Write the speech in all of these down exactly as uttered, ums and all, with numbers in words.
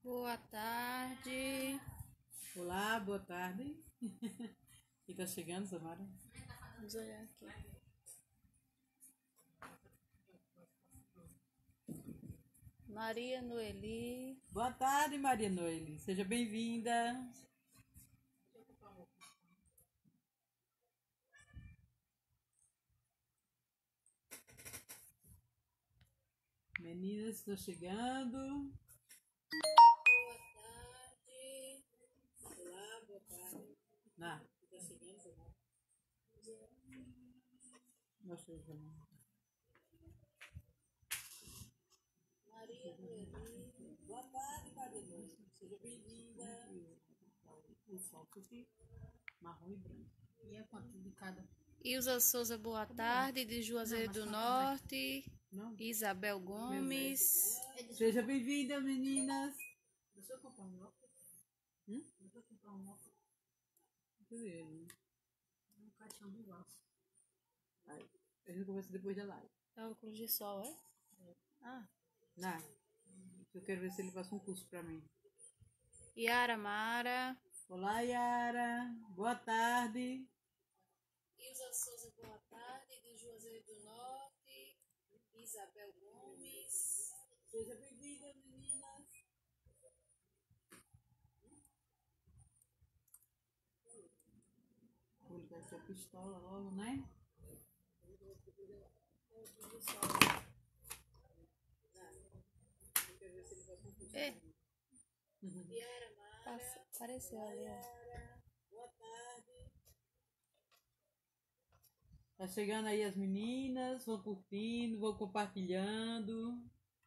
Boa tarde. Olá, boa tarde. Quem tá chegando, Samara? Vamos olhar aqui. Maria Noeli. Boa tarde, Maria Noeli. Seja bem-vinda. Meninas estão chegando. Boa tarde. Olá, boa tarde. Na, tá chegando, Samara? Mostra aí, Samara. Maria Noeli. Boa tarde, Maria Noeli. Seja bem-vinda. O sol aqui, marrom e branco. E é quanto de cada? Ilza Souza, boa tarde. De Juazeiro do Norte. Não. Isabel Gomes. Seja bem-vinda, meninas. Deixa eu comprar um óculos. Hum? Deixa eu comprar um óculos. Cadê? Um caixão de aço. Aí, a gente conversa depois da live. É óculos de sol, é? Ah. Não. Eu quero ver se ele passa um curso pra mim. Yara Mara. Olá, Yara. Boa tarde. Ilza Souza, boa tarde. De Juazeiro do Norte. Isabel Gomes. Seja bem-vinda, meninas. Vou ligar essa pistola logo, né? É. Uhum. Yara Mara. Passa, apareceu ali, ó. Boa tarde. Tá chegando aí as meninas, vão curtindo, vão compartilhando.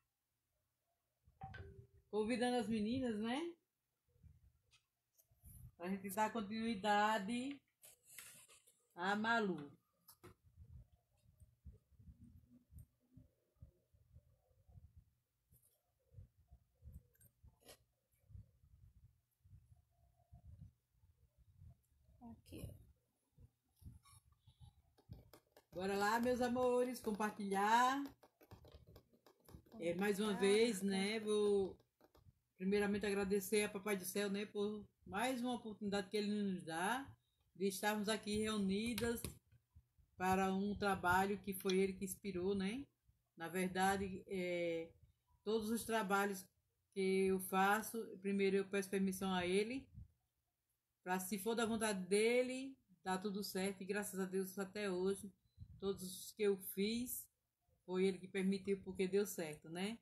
Convidando as meninas, né? Pra gente dar continuidade a Malu. Aqui, ó. Bora lá, meus amores, compartilhar. É, mais uma vez, né? Vou primeiramente agradecer a Papai do Céu, né? Por mais uma oportunidade que Ele nos dá de estarmos aqui reunidas para um trabalho que foi Ele que inspirou, né? Na verdade, é, todos os trabalhos que eu faço, primeiro eu peço permissão a Ele, para se for da vontade dEle, dá tudo certo. E graças a Deus até hoje, todos os que eu fiz, foi Ele que permitiu, porque deu certo, né?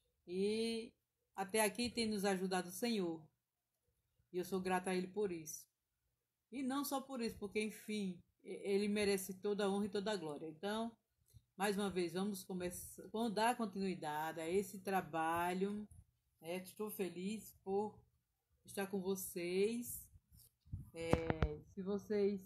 E até aqui tem nos ajudado o Senhor. E eu sou grata a Ele por isso. E não só por isso, porque, enfim, Ele merece toda a honra e toda a glória. Então, mais uma vez, vamos começar, vamos dar continuidade a esse trabalho. É, estou feliz por estar com vocês. É, se vocês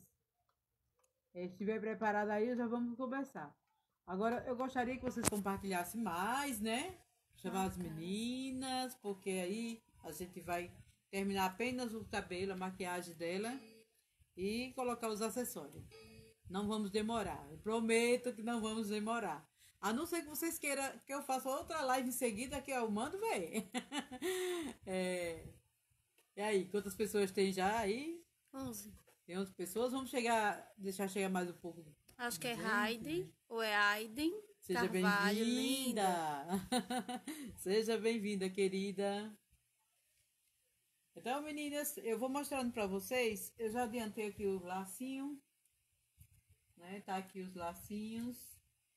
é, estiverem preparados aí, já vamos conversar. Agora, eu gostaria que vocês compartilhassem mais, né? Chamar as meninas, porque aí a gente vai terminar apenas o cabelo, a maquiagem dela e colocar os acessórios. Não vamos demorar. Eu prometo que não vamos demorar. A não ser que vocês queiram que eu faça outra live em seguida, que eu mando ver. É... E aí, quantas pessoas tem já aí? onze. Tem onze pessoas. Vamos chegar, deixar chegar mais um pouco. Acho que é Gente, Hayden ou é Aiden. Seja Carvalho, bem-vinda. Seja bem-vinda, querida. Então, meninas, eu vou mostrando para vocês. Eu já adiantei aqui o lacinho, né? Tá aqui os lacinhos.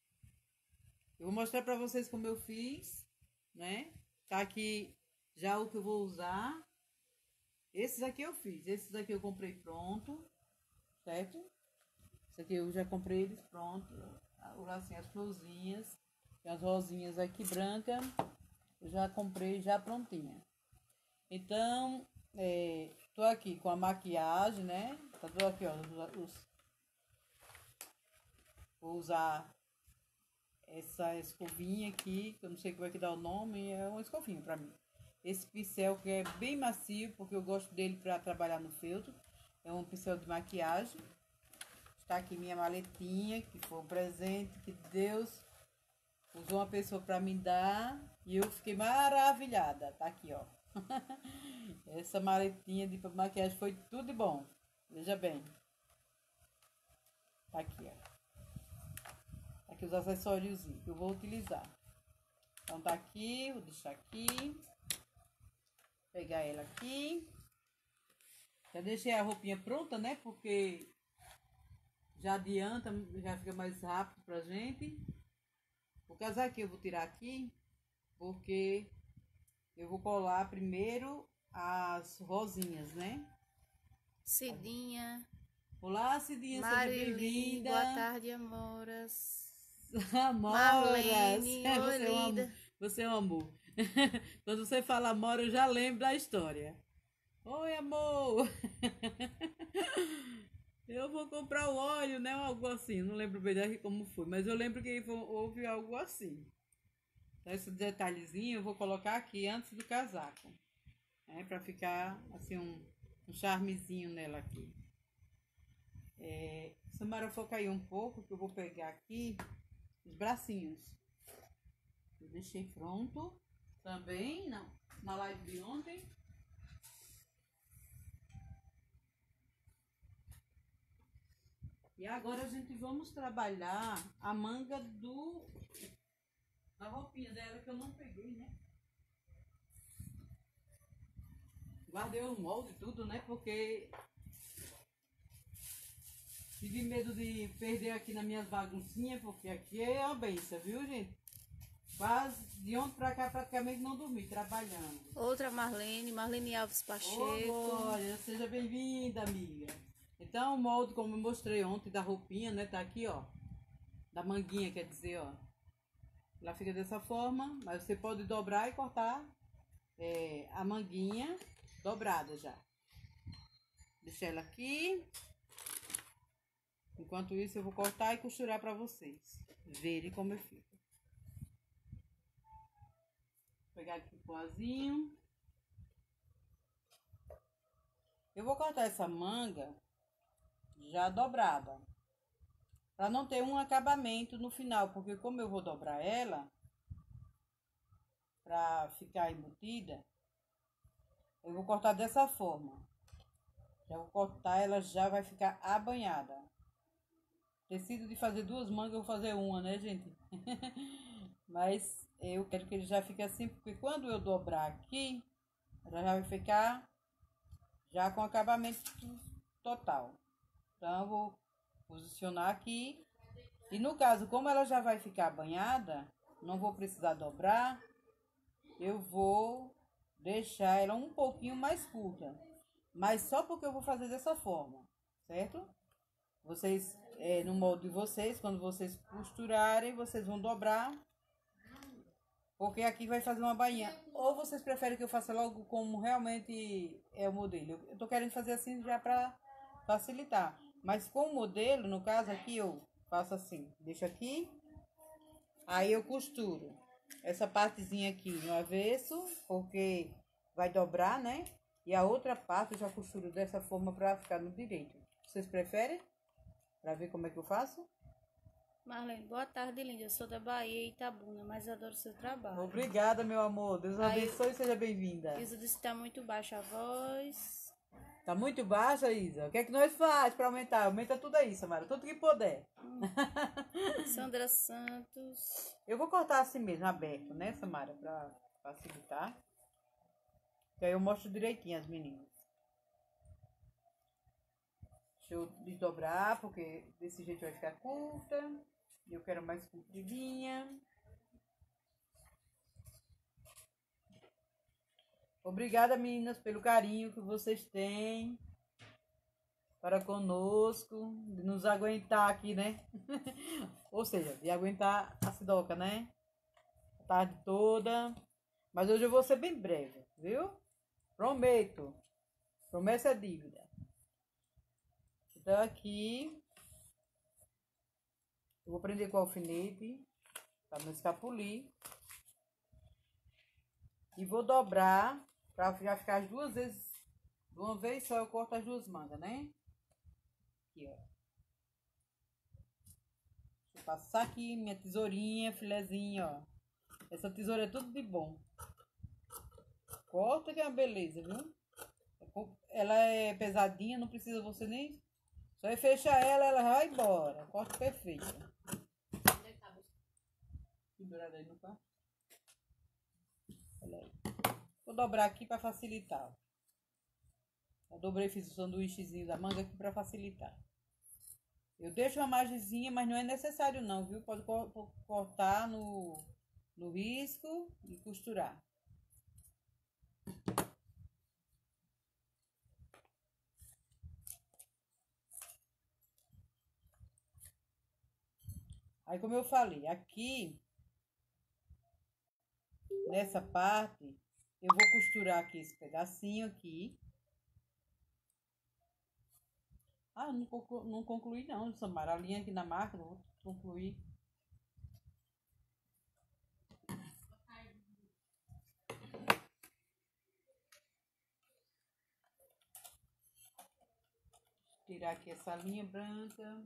Eu vou mostrar para vocês como eu fiz, né? Tá aqui já o que eu vou usar. Esses aqui eu fiz. Esses aqui eu comprei pronto, certo? Esse aqui eu já comprei eles pronto. O lacinho, as florzinhas, tem as rosinhas aqui brancas. Eu já comprei já prontinha. Então, é, tô aqui com a maquiagem, né? Tá tudo aqui, ó. Os, vou usar essa escovinha aqui, que eu não sei como é que dá o nome, é uma escovinha pra mim. Esse pincel que é bem macio, porque eu gosto dele para trabalhar no feltro. É um pincel de maquiagem. Está aqui minha maletinha, que foi um presente que Deus usou uma pessoa para me dar. E eu fiquei maravilhada. Tá aqui, ó. Essa maletinha de maquiagem foi tudo de bom. Veja bem. Tá aqui, ó. Aqui os acessórios que eu vou utilizar. Então tá aqui, vou deixar aqui. Pegar ela aqui. Já deixei a roupinha pronta, né? Porque já adianta, já fica mais rápido pra gente. O casaquinho eu vou tirar aqui, porque eu vou colar primeiro as rosinhas, né? Cidinha, Olá, Cidinha, seja Marilyn, bem-vinda. boa tarde, amoras. Amoras. Marlene, É, oi, você é um amor. linda. Você é um amor. Quando você fala amor, eu já lembro da história. Oi, amor. Eu vou comprar o óleo, né? Algo assim. Não lembro bem daqui como foi, mas eu lembro que houve algo assim. Então, esse detalhezinho eu vou colocar aqui antes do casaco, né? Pra ficar assim um, um charmezinho nela aqui. É, Samara, foca aí um pouco que eu vou pegar aqui os bracinhos. Eu deixei pronto também, não, na live de ontem. E agora a gente vamos trabalhar a manga do da roupinha dela que eu não peguei, né? Guardei o molde e tudo, né? Porque tive medo de perder aqui nas minhas baguncinhas, porque aqui é uma benção, viu, gente? Quase de ontem pra cá praticamente não dormi, trabalhando. Outra Marlene, Marlene Alves Pacheco. Olha, seja bem-vinda, amiga. Então, o molde, como eu mostrei ontem, da roupinha, né? Tá aqui, ó. Da manguinha, quer dizer, ó. Ela fica dessa forma, mas você pode dobrar e cortar é, a manguinha dobrada já. Deixa ela aqui. Enquanto isso, eu vou cortar e costurar pra vocês verem como eu fico. Vou pegar aqui o pozinho. Eu vou cortar essa manga já dobrada, para não ter um acabamento no final, porque como eu vou dobrar ela para ficar embutida, eu vou cortar dessa forma. Já vou cortar, ela já vai ficar abanhada. Tecido de fazer duas mangas, eu vou fazer uma, né, gente? Mas eu quero que ele já fique assim, porque quando eu dobrar aqui, ela já vai ficar já com acabamento total. Então, eu vou posicionar aqui. E no caso, como ela já vai ficar banhada, não vou precisar dobrar, eu vou deixar ela um pouquinho mais curta. Mas só porque eu vou fazer dessa forma, certo? Vocês, é, no molde de vocês, quando vocês costurarem, vocês vão dobrar. Porque aqui vai fazer uma bainha. Ou vocês preferem que eu faça logo como realmente é o modelo? Eu tô querendo fazer assim já para facilitar. Mas com o modelo, no caso aqui, eu faço assim. Deixo aqui. Aí eu costuro essa partezinha aqui no avesso, porque vai dobrar, né? E a outra parte eu já costuro dessa forma para ficar no direito. Vocês preferem? Para ver como é que eu faço? Marlene, boa tarde, linda. Eu sou da Bahia, Itabuna, mas adoro seu trabalho. Obrigada, meu amor. Deus Aí, abençoe e seja bem-vinda. Isa disse que tá muito baixa a voz. Tá muito baixa, Isa? O que é que nós faz para aumentar? Aumenta tudo aí, Samara. Tudo que puder. Hum. Sandra Santos. Eu vou cortar assim mesmo, aberto, né, Samara? Para facilitar. Que aí eu mostro direitinho as meninas. Deixa eu desdobrar, porque desse jeito vai ficar curta. E eu quero mais compridinha. Obrigada, meninas, pelo carinho que vocês têm para conosco, de nos aguentar aqui, né? Ou seja, de aguentar a Sidoca, né? A tarde toda. Mas hoje eu vou ser bem breve, viu? Prometo. Promessa é dívida. Então aqui eu vou prender com o alfinete para não escapulir. E vou dobrar para já ficar as duas vezes. De uma vez só eu corto as duas mangas, né? Aqui, ó. Deixa eu passar aqui minha tesourinha, filezinha, ó. Essa tesoura é tudo de bom. Corta que é uma beleza, viu? Ela é pesadinha, não precisa você nem... Só é fechar ela, ela vai embora. Corte perfeito. Pendurada aí no quarto. Olha aí. Vou dobrar aqui para facilitar. Eu dobrei, fiz o sanduíchezinho da manga aqui para facilitar. Eu deixo uma margenzinha, mas não é necessário não, viu? Pode co cortar no, no risco e costurar. Aí, como eu falei, aqui, nessa parte, eu vou costurar aqui esse pedacinho aqui. Ah, não, conclu, não concluí não, Samara. A linha aqui na máquina, vou concluir. Tirar aqui essa linha branca.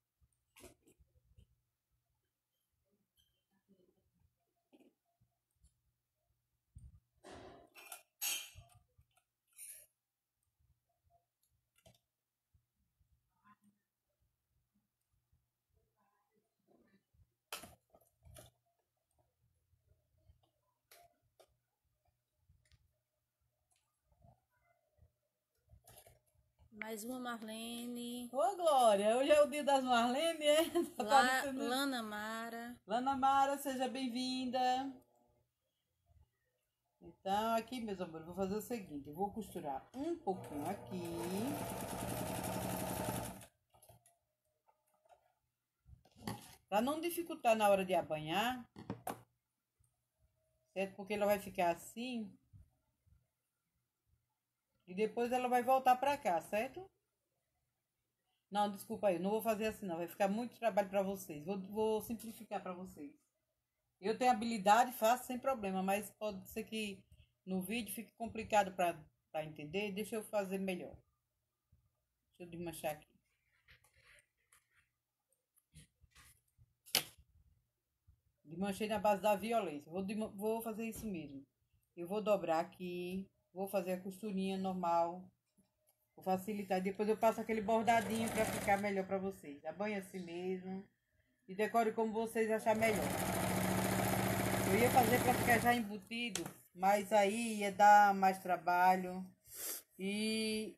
Mais uma Marlene. Ô, Glória, hoje é o dia das Marlene, é? Tá La, aparecendo... Lana Mara. Lana Mara, seja bem-vinda. Então, aqui, meus amores, vou fazer o seguinte. Eu vou costurar um pouquinho aqui. Pra não dificultar na hora de abanhar. Certo? Porque ela vai ficar assim. E depois ela vai voltar pra cá, certo? Não, desculpa aí. Não vou fazer assim, não. Vai ficar muito trabalho pra vocês. Vou, vou simplificar pra vocês. Eu tenho habilidade, faço sem problema. Mas pode ser que no vídeo fique complicado pra, pra entender. Deixa eu fazer melhor. Deixa eu desmanchar aqui. Desmanchei na base da violência. Vou, vou fazer isso mesmo. Eu vou dobrar aqui. Vou fazer a costurinha normal. Vou facilitar. Depois eu passo aquele bordadinho para ficar melhor para vocês. Abanha assim mesmo. E decore como vocês acharem melhor. Eu ia fazer para ficar já embutido. Mas aí ia dar mais trabalho. E...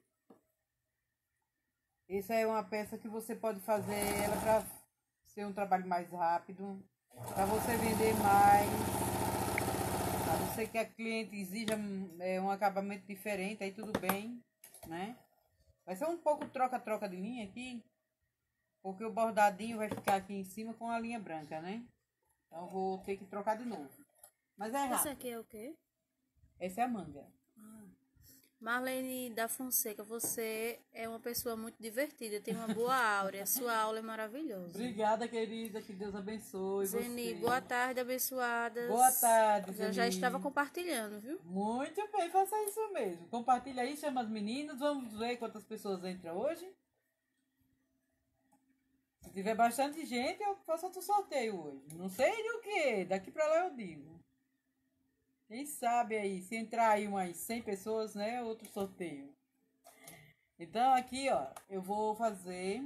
essa é uma peça que você pode fazer ela para ser um trabalho mais rápido. Para você vender mais. A não ser que a cliente exija é, um acabamento diferente, aí tudo bem, né? Vai ser um pouco troca-troca de linha aqui, porque o bordadinho vai ficar aqui em cima com a linha branca, né? Então vou ter que trocar de novo. Mas é rápido. Esse aqui é o quê? Essa é a manga. Ah. Marlene da Fonseca, você é uma pessoa muito divertida, tem uma boa áurea, sua aula é maravilhosa. Obrigada, querida, que Deus abençoe Zeni, você. boa tarde, abençoadas. Boa tarde, Já, Zeni. já estava compartilhando, viu? Muito bem, faça isso mesmo. Compartilha aí, chama as meninas, vamos ver quantas pessoas entram hoje. Se tiver bastante gente, eu faço outro sorteio hoje. Não sei do que, daqui pra lá eu digo. Quem sabe aí, se entrar aí umas cem pessoas, né, outro sorteio. Então aqui, ó, eu vou fazer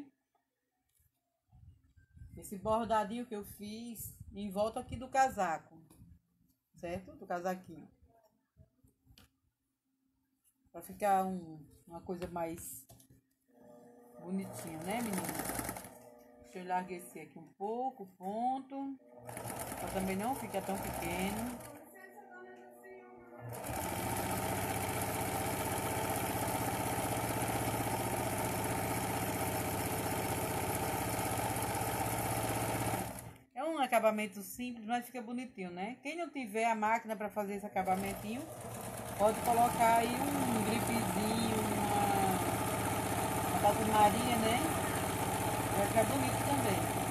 esse bordadinho que eu fiz em volta aqui do casaco, certo? Do casaquinho. Pra ficar um, uma coisa mais bonitinha, né, menina? Deixa eu larguecer aqui um pouco o ponto, pra também não ficar tão pequeno. É um acabamento simples, mas fica bonitinho, né? Quem não tiver a máquina para fazer esse acabamentinho, pode colocar aí um gripezinho, uma, uma tatuaria, né? Vai ficar bonito também.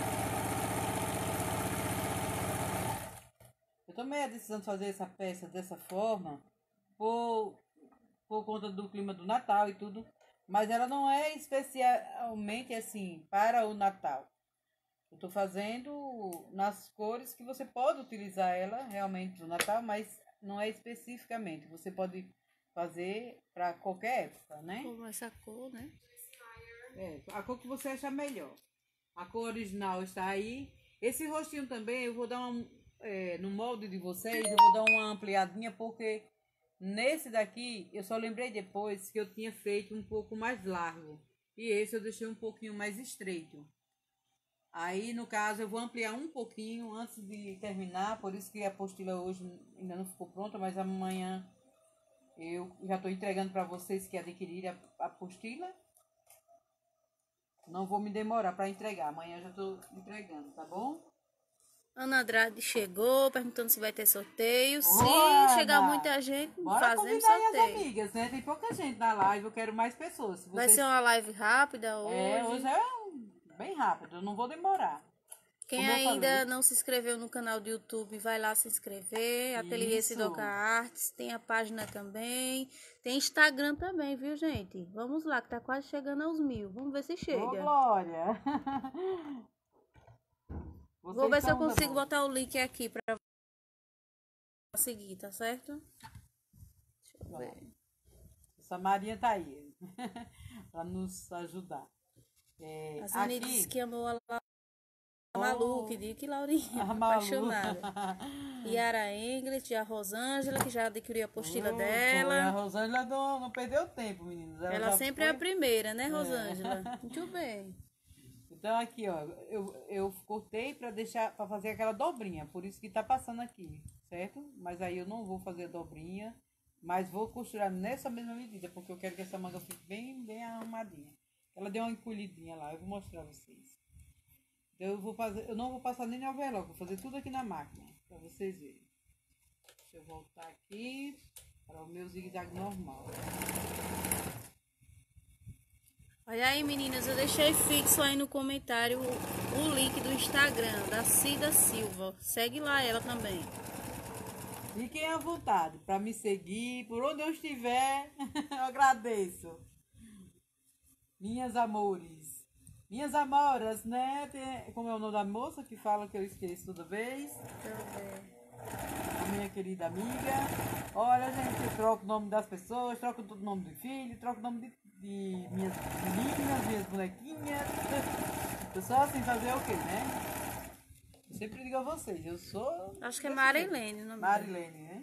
Eu tomei a decisão de fazer essa peça dessa forma por, por conta do clima do Natal e tudo, mas ela não é especialmente assim para o Natal. Eu estou fazendo nas cores que você pode utilizar ela realmente no Natal, mas não é especificamente. Você pode fazer para qualquer época, né? Como essa cor, né? É, a cor que você achar melhor. A cor original está aí. Esse rostinho também eu vou dar uma, é, no molde de vocês, eu vou dar uma ampliadinha, porque nesse daqui eu só lembrei depois que eu tinha feito um pouco mais largo. E esse eu deixei um pouquinho mais estreito. Aí, no caso, eu vou ampliar um pouquinho antes de terminar, por isso que a apostila hoje ainda não ficou pronta, mas amanhã eu já estou entregando para vocês que adquiriram a apostila. Não vou me demorar para entregar. Amanhã já estou entregando, tá bom? Ana Andrade chegou, perguntando se vai ter sorteio. Se Ana, chegar muita gente, bora fazemos convidar aí as sorteio. amigas, né? Tem pouca gente na live, eu quero mais pessoas. Se Vai vocês- ser uma live rápida hoje. É, hoje é um- bem rápido, eu não vou demorar. Quem Como eu ainda falei. não se inscreveu no canal do YouTube, vai lá se inscrever. Ateliê Isso. Sidoca Artes. Tem a página também. Tem Instagram também, viu, gente? Vamos lá, que tá quase chegando aos mil. Vamos ver se Ô, chega. Glória! Vou ver se eu Vocês são consigo da- botar o link aqui pra seguir, tá certo? Deixa eu ver. Essa Maria tá aí para nos ajudar. É, A Zane aqui, disse que amou a La- a Malu, que diga que Laurinha, a Malu. apaixonada. Yara Englet, a Rosângela, que já adquiriu a apostila Oh, foi, A dela. Rosângela não, não perdeu tempo, meninos. Ela já sempre foi. é a primeira, né, Rosângela? Muito bem. Então aqui, ó, eu, eu cortei para deixar para fazer aquela dobrinha, por isso que tá passando aqui, certo? Mas aí eu não vou fazer a dobrinha, mas vou costurar nessa mesma medida, porque eu quero que essa manga fique bem, bem arrumadinha. Ela deu uma encolhidinha lá, eu vou mostrar a vocês. Então eu vou fazer, eu não vou passar nem no overlock, vou fazer tudo aqui na máquina, para vocês verem. Deixa eu voltar aqui para o meu zigue-zague normal. Olha aí, meninas, eu deixei fixo aí no comentário o, o link do Instagram da Cida Silva. Segue lá ela também. Fiquem à vontade para me seguir, por onde eu estiver, eu agradeço. Minhas amores, minhas amoras, né? Tem- como é o nome da moça que fala que eu esqueço toda vez? Deixa eu ver. A minha querida amiga. Olha, gente, eu troco o nome das pessoas, troco todo o nome do filho, troco o nome de, de minhas meninas, minhas bonequinhas. Eu sou assim, fazer o quê, né? Eu sempre digo a vocês, eu sou... Acho que é desse Marilene o jeito. nome dela. Marilene, né?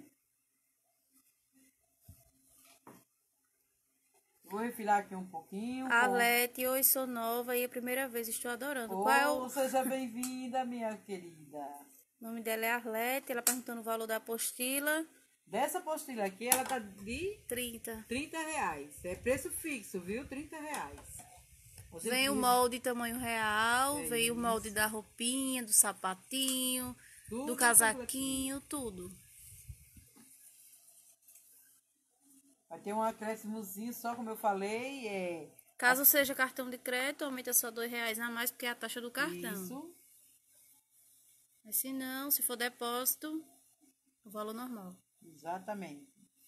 Vou refilar aqui um pouquinho. com- Arlete, oi, sou nova e é a primeira vez, estou adorando. Oh, Qual é o... seja bem-vinda, minha querida. o nome dela é Arlete, ela perguntando o valor da apostila. Dessa apostila aqui, ela tá de trinta. trinta reais. É preço fixo, viu? trinta reais. Você Vem o diz- molde tamanho real, É vem o molde isso. da roupinha, do sapatinho, Tudo do casaquinho, tudo. Vai ter um acréscimozinho, só como eu falei, é Caso seja cartão de crédito, aumenta só dois reais a mais, porque é a taxa do cartão. isso. Mas se não, se for depósito, o valor normal. Exatamente.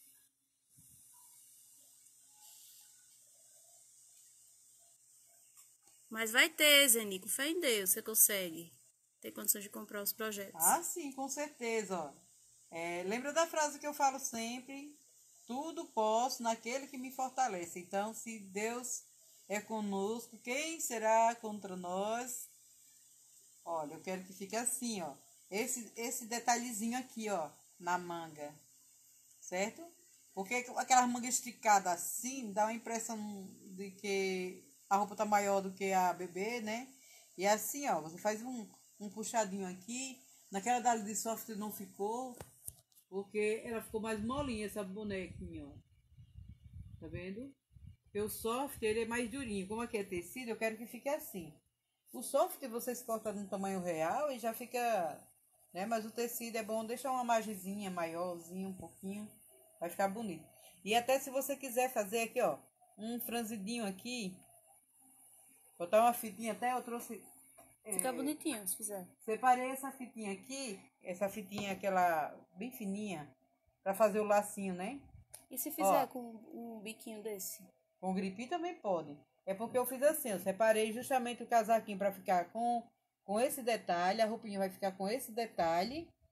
Mas vai ter, Zenico, fé em Deus, você consegue ter condições de comprar os projetos. Ah, sim, com certeza, ó. É, lembra da frase que eu falo sempre? Tudo posso naquele que me fortalece. Então, se Deus é conosco, quem será contra nós? Olha, eu quero que fique assim, ó. Esse, esse detalhezinho aqui, ó, na manga. Certo? Porque aquela manga esticada assim, dá uma impressão de que a roupa tá maior do que a bebê, né? E assim, ó, você faz um, um puxadinho aqui. Naquela dali de soft não ficou, porque ela ficou mais molinha, essa bonequinha, ó. Tá vendo? Porque o soft, ele é mais durinho. Como aqui é tecido, eu quero que fique assim. O soft vocês cortam no tamanho real e já fica, né? Mas o tecido é bom deixar uma margenzinha maiorzinha, um pouquinho. Vai ficar bonito. E até se você quiser fazer aqui, ó, um franzidinho aqui. Botar uma fitinha, até eu trouxe... Fica é, bonitinho, se fizer. Separei essa fitinha aqui, essa fitinha aquela bem fininha, pra fazer o lacinho, né? E se fizer Ó. com um biquinho desse? Com gripe também pode. É porque eu fiz assim, eu separei justamente o casaquinho pra ficar com, com esse detalhe, a roupinha vai ficar com esse detalhe.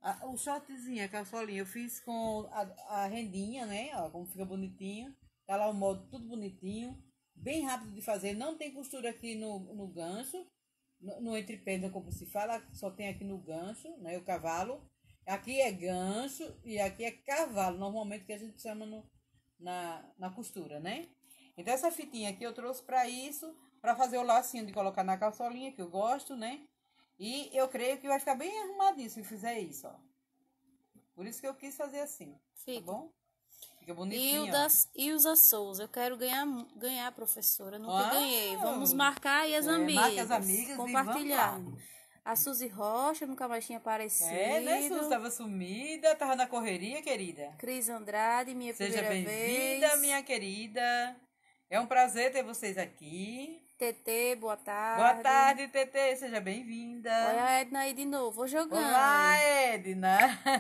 A- o shortzinho, a calçolinha, eu fiz com a, a rendinha, né? Ó, como fica bonitinho. Tá lá o molde tudo bonitinho. Bem rápido de fazer. Não tem costura aqui no, no gancho. No, no entrepé, como se fala, só tem aqui no gancho, né? O cavalo. Aqui é gancho e aqui é cavalo, normalmente que a gente chama no, na, na costura, né? Então essa fitinha aqui eu trouxe para isso, para fazer o lacinho de colocar na calçolinha, que eu gosto, né? E eu creio que vai ficar bem arrumadinho se eu fizer isso, ó. Por isso que eu quis fazer assim, Fica. tá bom? Fica bonitinho, Hilda, ó. Ilza Souza, eu quero ganhar, ganhar, professora. Nunca Ah, ganhei. Vamos marcar aí as é, amigas. marque as amigas e compartilhar. vamos lá. A Suzy Rocha nunca mais tinha aparecido. É, né, Sus? Tava sumida, tava na correria, querida. Cris Andrade, minha Seja primeira bem-vinda, vez. minha querida. É um prazer ter vocês aqui. T T, boa tarde. Boa tarde, Tetê. Seja bem-vinda. Olha a Edna aí de novo. Vou jogando. Olá, Edna.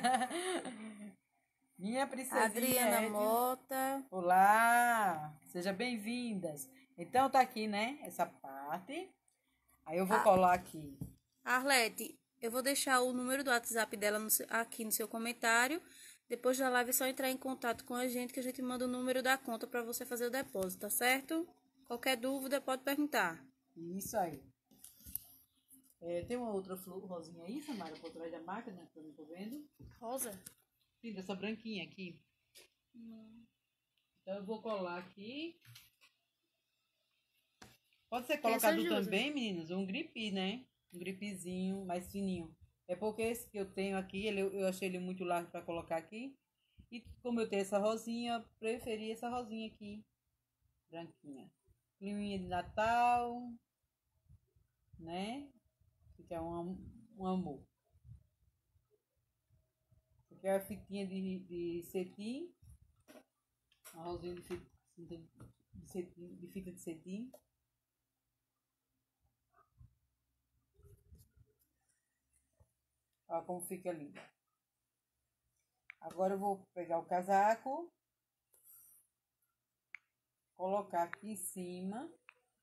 Minha princesinha. Adriana Edna. Mota. Olá. Seja bem-vindas. Então, tá aqui, né? Essa parte. Aí eu vou Ah. colar aqui. Arlete, eu vou deixar o número do WhatsApp dela no seu- aqui no seu comentário. Depois da live é só entrar em contato com a gente que a gente manda o número da conta para você fazer o depósito, tá certo? Qualquer dúvida pode perguntar. Isso aí. É, tem uma outra flor rosinha aí, Samara, por trás da máquina, que eu não tô vendo. Rosa? Sim, dessa branquinha aqui. Então eu vou colar aqui. Pode ser colocado ajuda. também, meninas, um gripe, né? Um gripezinho mais fininho. É porque esse que eu tenho aqui, ele, eu achei ele muito largo para colocar aqui. E como eu tenho essa rosinha, eu preferi essa rosinha aqui. Branquinha. Climinha de Natal. Né? Fica um, um amor. Aqui é a fitinha de, de cetim. Uma rosinha de fita de, cetim, de fita de cetim. Olha como fica lindo. Agora eu vou pegar o casaco. Colocar aqui em cima.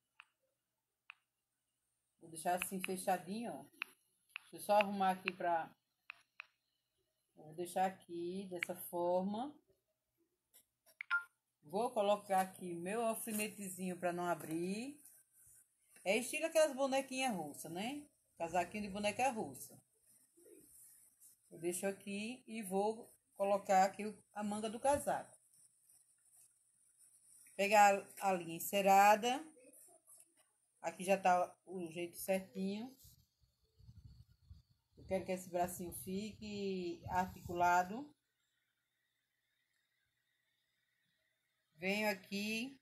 Vou deixar assim fechadinho, ó. Deixa eu só arrumar aqui pra... Vou deixar aqui dessa forma. Vou colocar aqui meu alfinetezinho pra não abrir. É estilo aquelas bonequinhas russas, né? Casaquinho de boneca russa. Eu deixo aqui e vou colocar aqui a manga do casaco. Pegar a linha encerada. Aqui já tá o jeito certinho. Eu quero que esse bracinho fique articulado. Venho aqui.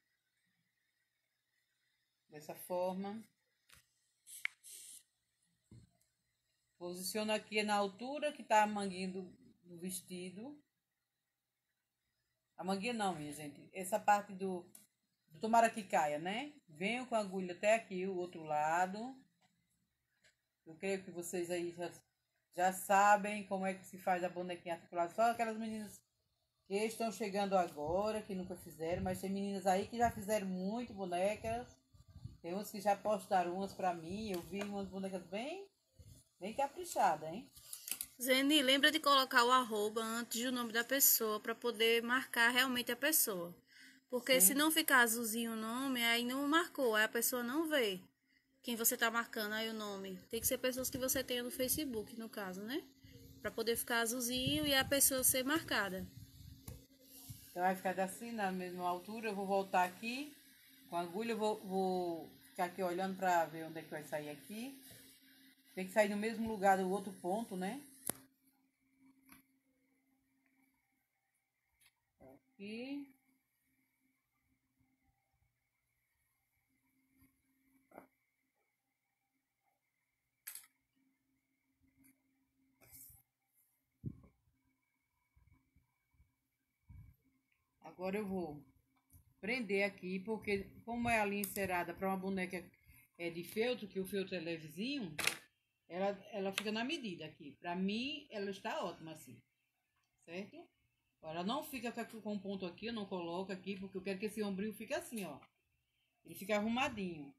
Dessa forma. Posiciono aqui na altura que tá a manguinha do, do vestido. A manguinha não, minha gente. Essa parte do, do tomara que caia, né? Venho com a agulha até aqui, o outro lado. Eu creio que vocês aí já, já sabem como é que se faz a bonequinha articulada. Só aquelas meninas que estão chegando agora, que nunca fizeram. Mas tem meninas aí que já fizeram muito bonecas. Tem umas que já postaram umas pra mim. Eu vi umas bonecas bem... Bem caprichada, hein? Zeni, lembra de colocar o arroba antes do nome da pessoa para poder marcar realmente a pessoa. Porque Sim. se não ficar azulzinho o nome, aí não marcou, aí a pessoa não vê quem você tá marcando aí o nome. Tem que ser pessoas que você tenha no Facebook, no caso, né? Para poder ficar azulzinho e a pessoa ser marcada. Então vai ficar assim, na mesma altura. Eu vou voltar aqui com a agulha. Eu vou, vou ficar aqui olhando para ver onde é que vai sair aqui. Tem que sair no mesmo lugar do outro ponto, né? Aqui. Agora eu vou prender aqui, porque como é a linha encerada para uma boneca é de feltro, que o feltro é levezinho, ela, ela fica na medida aqui. Para mim, ela está ótima assim, certo? Ela não fica com um ponto aqui, eu não coloco aqui, porque eu quero que esse ombrinho fique assim, ó. Ele fica arrumadinho.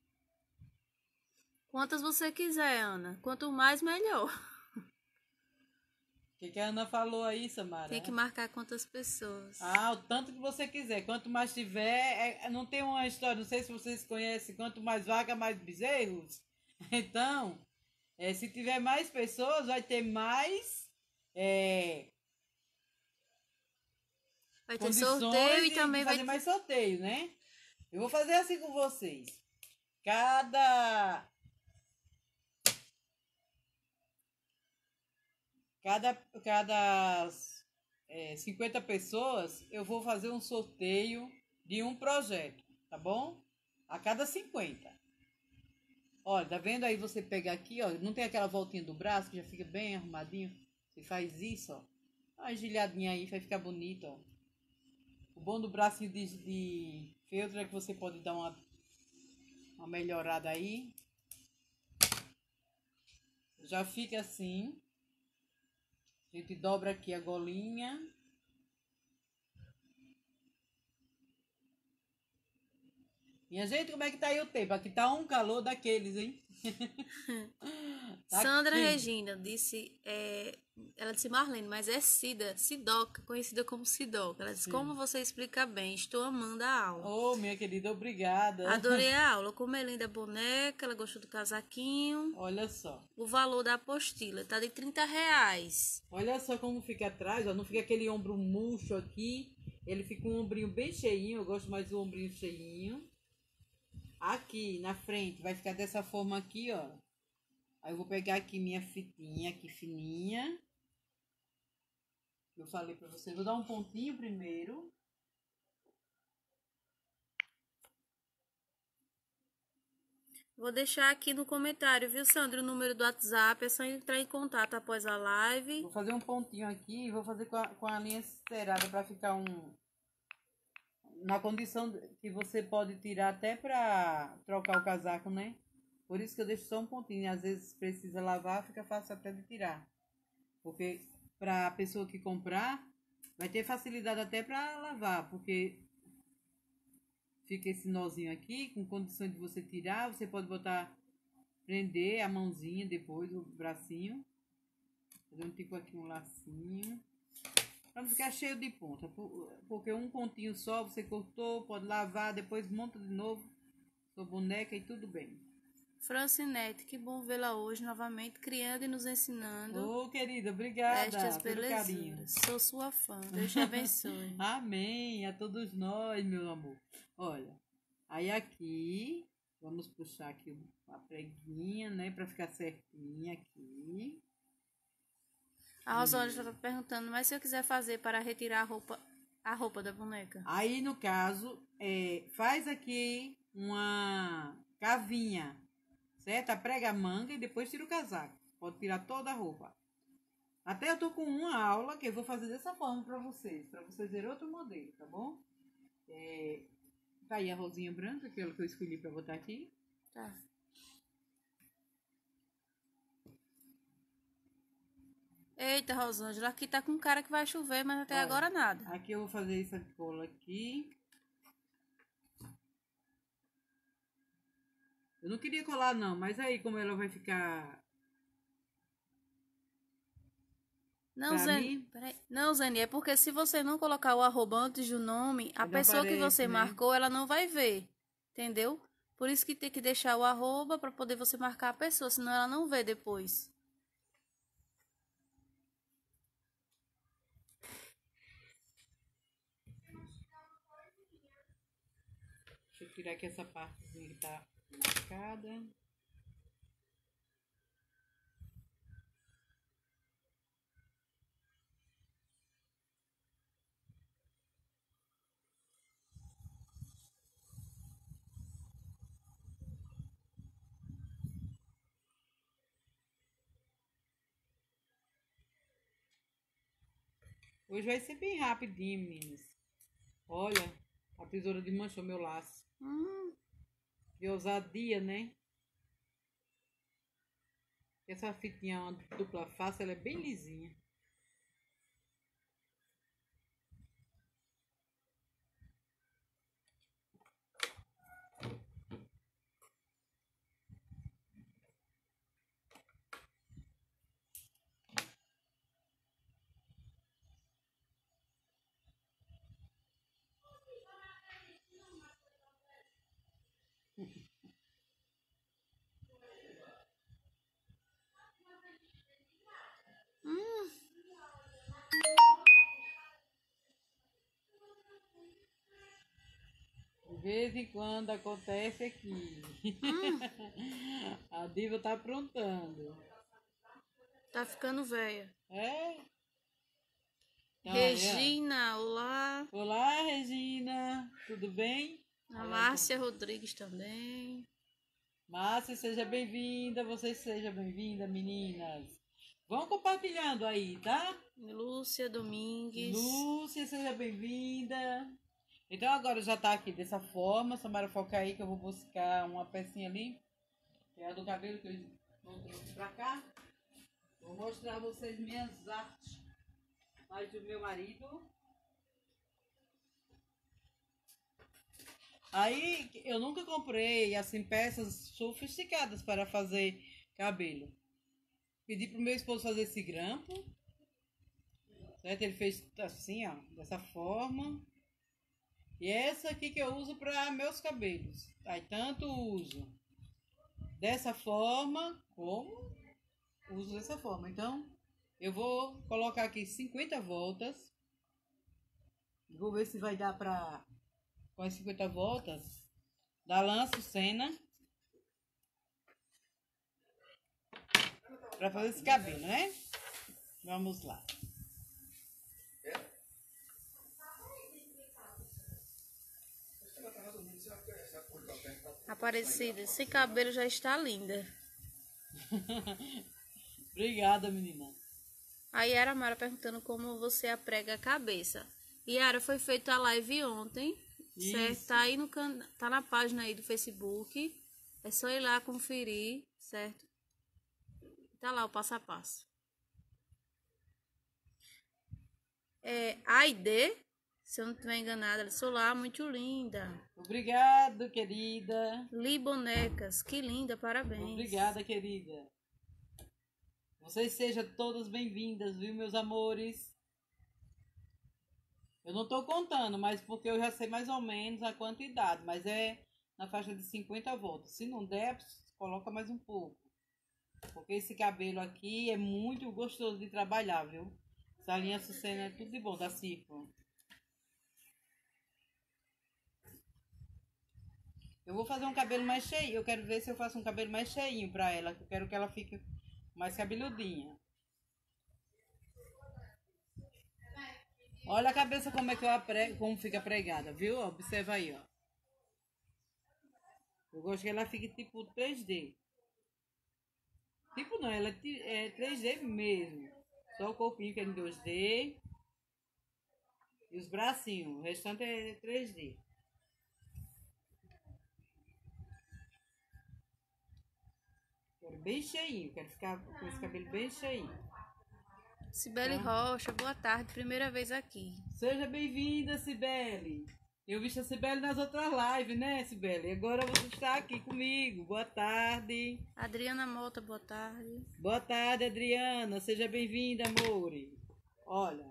Quantas você quiser, Ana. Quanto mais, melhor. que, que a Ana falou aí, Samara? Tem que marcar quantas pessoas. Ah, o tanto que você quiser. Quanto mais tiver, é- não tem uma história, não sei se vocês conhecem, quanto mais vaca, mais bezerros. Então, é, se tiver mais pessoas, vai ter mais é, Vai ter condições sorteio e de, também de vai fazer ter... mais sorteio, né? Eu vou fazer assim com vocês. Cada cada cada é, cinquenta pessoas, eu vou fazer um sorteio de um projeto, tá bom? A cada cinquenta. Olha, tá vendo aí você pegar aqui, ó, não tem aquela voltinha do braço que já fica bem arrumadinho? Você faz isso, ó. Uma gilhadinha aí, vai ficar bonito, ó. O bom do bracinho de, de feltro é que você pode dar uma, uma melhorada aí. Já fica assim. A gente dobra aqui a golinha. Minha gente, como é que tá aí o tempo? Aqui tá um calor daqueles, hein? Tá Sandra quente. Regina disse, é, ela disse Marlene, mas é Cida, Sidoca, conhecida como Sidoca. Ela disse, Sim. como você explica bem, estou amando a aula. Ô, minha querida, obrigada. Adorei a aula, como é linda a boneca, ela gostou do casaquinho. Olha só. O valor da apostila tá de trinta reais. Olha só como fica atrás, ó. Não fica aquele ombro murcho aqui. Ele fica um ombrinho bem cheinho. Eu gosto mais do ombrinho cheinho. Aqui na frente vai ficar dessa forma aqui, ó. Aí eu vou pegar aqui minha fitinha aqui fininha. Eu falei pra vocês, vou dar um pontinho primeiro. Vou deixar aqui no comentário, viu, Sandra, o número do WhatsApp. É só entrar em contato após a live. Vou fazer um pontinho aqui e vou fazer com a, com a linha cerada pra ficar um... Na condição que você pode tirar até pra trocar o casaco, né? Por isso que eu deixo só um pontinho. Às vezes precisa lavar, fica fácil até de tirar. Porque pra pessoa que comprar, vai ter facilidade até pra lavar. Porque fica esse nozinho aqui, com condição de você tirar. Você pode botar, prender a mãozinha depois, o bracinho. Fazer um tipo aqui, um lacinho. Pra não ficar cheio de ponta. Porque um pontinho só, você cortou, pode lavar, depois monta de novo sua boneca e tudo bem. Francinete, que bom vê-la hoje novamente, criando e nos ensinando. Ô, oh, querida, obrigada Estas pelo carinho. belezuras. Sou sua fã. Deus te abençoe. Amém. A todos nós, meu amor. Olha, aí aqui, vamos puxar aqui a preguinha, né? Pra ficar certinha aqui. A Rosângela está perguntando, mas se eu quiser fazer para retirar a roupa, a roupa da boneca? Aí, no caso, é, faz aqui uma cavinha, certo? Prega a manga e depois tira o casaco. Pode tirar toda a roupa. Até eu tô com uma aula que eu vou fazer dessa forma para vocês, para vocês verem outro modelo, tá bom? É, tá aí a rosinha branca, aquela que eu escolhi para botar aqui. Tá. Eita, Rosângela, aqui tá com cara que vai chover, mas até Olha, agora nada. Aqui eu vou fazer essa cola aqui. Eu não queria colar não, mas aí como ela vai ficar... Não, Zeni, peraí. Não, Zeni, é porque se você não colocar o arroba antes do nome, a Não pessoa aparece, que você né? marcou, ela não vai ver, entendeu? Por isso que tem que deixar o arroba para poder você marcar a pessoa, senão ela não vê depois. Deixa eu tirar aqui essa partezinha que tá marcada. Hoje vai ser bem rapidinho, meninas. Olha, a tesoura desmanchou meu laço. Hum, De ousadia, né? Essa fitinha é uma dupla face, ela é bem lisinha. Hum, De vez em quando acontece aqui. hum, A diva tá aprontando. tá ficando velha. É? Então, aí, Regina, olá. ó. Olá, Regina. Tudo bem? A Olha, Márcia Rodrigues também. Márcia, seja bem-vinda. Vocês sejam bem-vindas, meninas. Vão compartilhando aí, tá? Lúcia Domingues. Lúcia, seja bem-vinda. Então agora já tá aqui dessa forma. Samara, foca aí que eu vou buscar uma pecinha ali. Que é a do cabelo que eu não trouxe pra cá. Vou mostrar a vocês minhas artes. Mas do meu marido. Aí eu nunca comprei assim peças sofisticadas para fazer cabelo. Pedi pro meu esposo fazer esse grampo. Certo? Ele fez assim, ó, dessa forma. E essa aqui que eu uso para meus cabelos. Aí tanto uso dessa forma como uso dessa forma. Então eu vou colocar aqui cinquenta voltas. Vou ver se vai dar para com as cinquenta voltas da Lanço Sena para fazer esse cabelo, né? Vamos lá. Aparecida, esse cabelo já está linda. Obrigada, menina. A Yara Mara perguntando como você aprega a cabeça. Yara, foi feita a live ontem, Isso. certo? Tá aí no can... tá na página aí do Facebook. É só ir lá conferir, certo? Tá lá o passo a passo. É Aide, se eu não estiver enganada, ela sou lá, muito linda. Obrigado, querida. Li Bonecas, que linda, parabéns. Obrigada, querida. Vocês sejam todas bem-vindas, viu, meus amores? Eu não tô contando, mas porque eu já sei mais ou menos a quantidade, mas é na faixa de cinquenta voltas. Se não der, coloca mais um pouco. Porque esse cabelo aqui é muito gostoso de trabalhar, viu? Essa linha Sucena é tudo de bom, da Cifra. Eu vou fazer um cabelo mais cheio. Eu quero ver se eu faço um cabelo mais cheinho pra ela. Eu quero que ela fique mais cabeludinha. Olha a cabeça como é que eu aprego, como fica pregada, viu? Observa aí, ó. Eu gosto que ela fique tipo três D. Tipo não, ela é três D mesmo. Só o corpinho que é em dois D. E os bracinhos. O restante é três D. Quero bem cheinho. Quero ficar com esse cabelo bem cheinho. Cibele Tá? Rocha, boa tarde, primeira vez aqui. Seja bem-vinda, Cibele. Eu vi a Cibele nas outras lives, né, Cibele? Agora você está aqui comigo. Boa tarde. Adriana Mota, boa tarde. Boa tarde, Adriana. Seja bem-vinda, amore. Olha.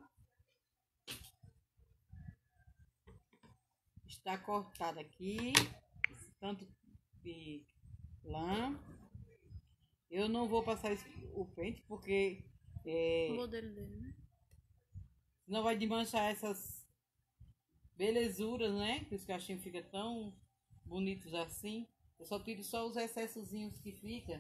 Está cortado aqui. Esse tanto de lã. Eu não vou passar o pente porque é, O modelo dele, né? não vai desmanchar essas belezuras, né? Que os cachinhos ficam tão bonitos assim. Eu só tiro só os excessozinhos que fica.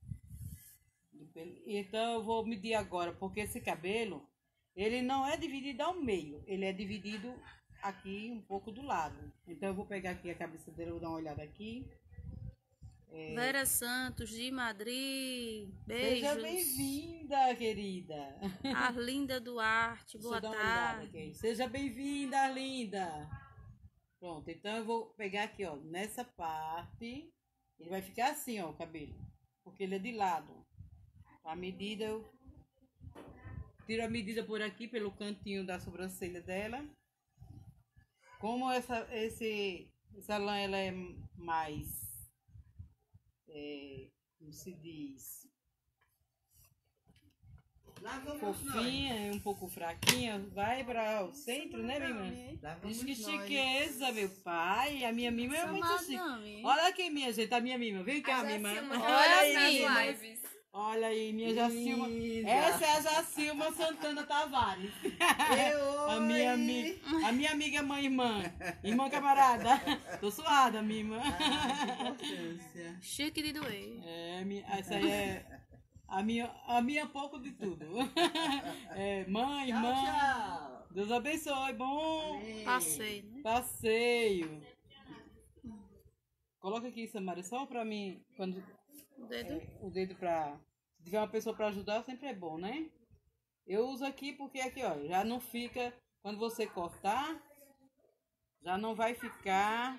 Então eu vou medir agora, porque esse cabelo, ele não é dividido ao meio. Ele é dividido aqui um pouco do lado. Então eu vou pegar aqui a cabeça dele, vou dar uma olhada aqui. É... Vera Santos, de Madrid, beijos. Seja bem-vinda, querida. Arlinda Duarte, boa tarde. Aqui. Seja bem-vinda, Arlinda. Pronto, então eu vou pegar aqui, ó, nessa parte. Ele vai ficar assim, ó, o cabelo. Porque ele é de lado. A medida, eu tiro a medida por aqui, pelo cantinho da sobrancelha dela. Como essa, esse, essa lã, ela é mais... É, como se diz, Lá vamos fofinha, um pouco fraquinha, vai para o centro, né, minha irmã? Diz que chiqueza, meu pai. A minha mima é muito chique. Olha aqui, minha gente, a minha mima. Vem cá, minha irmã. Olha aí, lives. Olha aí, minha Jacilma. Essa é a Jacilma Santana Tavares. Eu, a, minha amiga, a minha amiga mãe irmã. Irmã camarada. Tô suada, minha irmã. Ah, que importância. Chique de doer. É, minha- essa aí é a minha, a minha pouco de tudo. É, mãe, Tchau, irmã. tchau. Deus abençoe. Bom Amém. Passei, né? passeio. Coloca aqui, Samara, só pra mim, quando O dedo. é, o dedo pra... Se tiver uma pessoa pra ajudar, sempre é bom, né? Eu uso aqui porque aqui, ó, já não fica... Quando você cortar, já não vai ficar...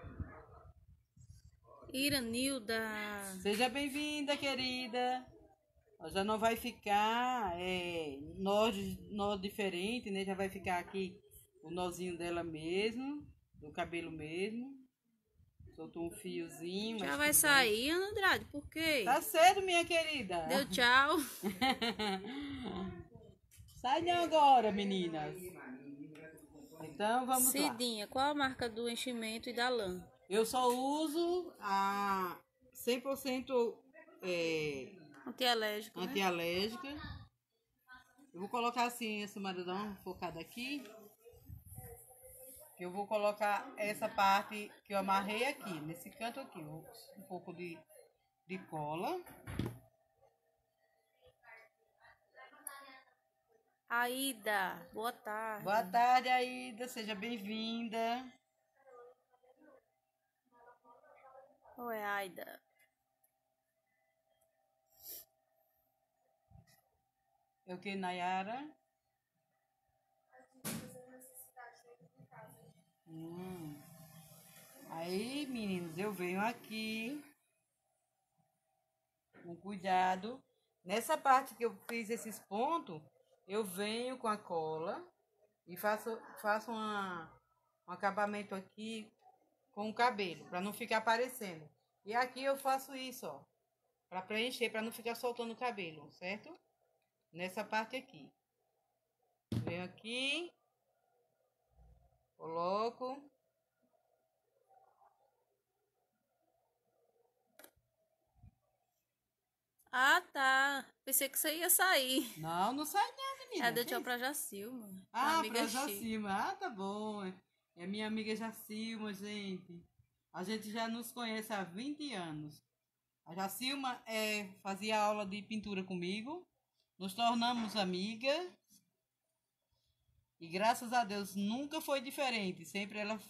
Iranilda. Seja bem-vinda, querida. Ó, já não vai ficar é, nó, de- nó diferente, né? Já vai ficar aqui o nozinho dela mesmo, do cabelo mesmo. Soltou um fiozinho. Já mas vai tudo sair, Ana Andrade. Por quê? bem. Tá cedo, minha querida. Deu tchau. Sai não agora, meninas. Então, vamos lá. Cidinha, qual a marca do enchimento e da lã? Eu só uso a cem por cento é, Antialérgico, né? antialérgica. Eu vou colocar assim, esse maridão focado aqui. Eu vou colocar essa parte que eu amarrei aqui, nesse canto aqui. Um pouco de, de cola. Aida, boa tarde. Boa tarde, Aida. Seja bem-vinda. Oi, Aida. Eu que, Nayara? Hum. Aí, meninos, eu venho aqui com cuidado. Nessa parte que eu fiz esses pontos, eu venho com a cola e faço, faço uma, um acabamento aqui com o cabelo, para não ficar aparecendo. E aqui eu faço isso, ó, para preencher, para não ficar soltando o cabelo, certo? Nessa parte aqui. Venho aqui, coloco. Ah, tá. Pensei que você ia sair. Não, não sai não, menina. É, deu Que tchau isso? pra Jacilma. Ah, amiga pra chique. Jacilma. Ah, tá bom. É minha amiga Jacilma, gente. A gente já nos conhece há vinte anos. A Jacilma é, fazia aula de pintura comigo. Nos tornamos amigas. E graças a Deus nunca foi diferente. Sempre ela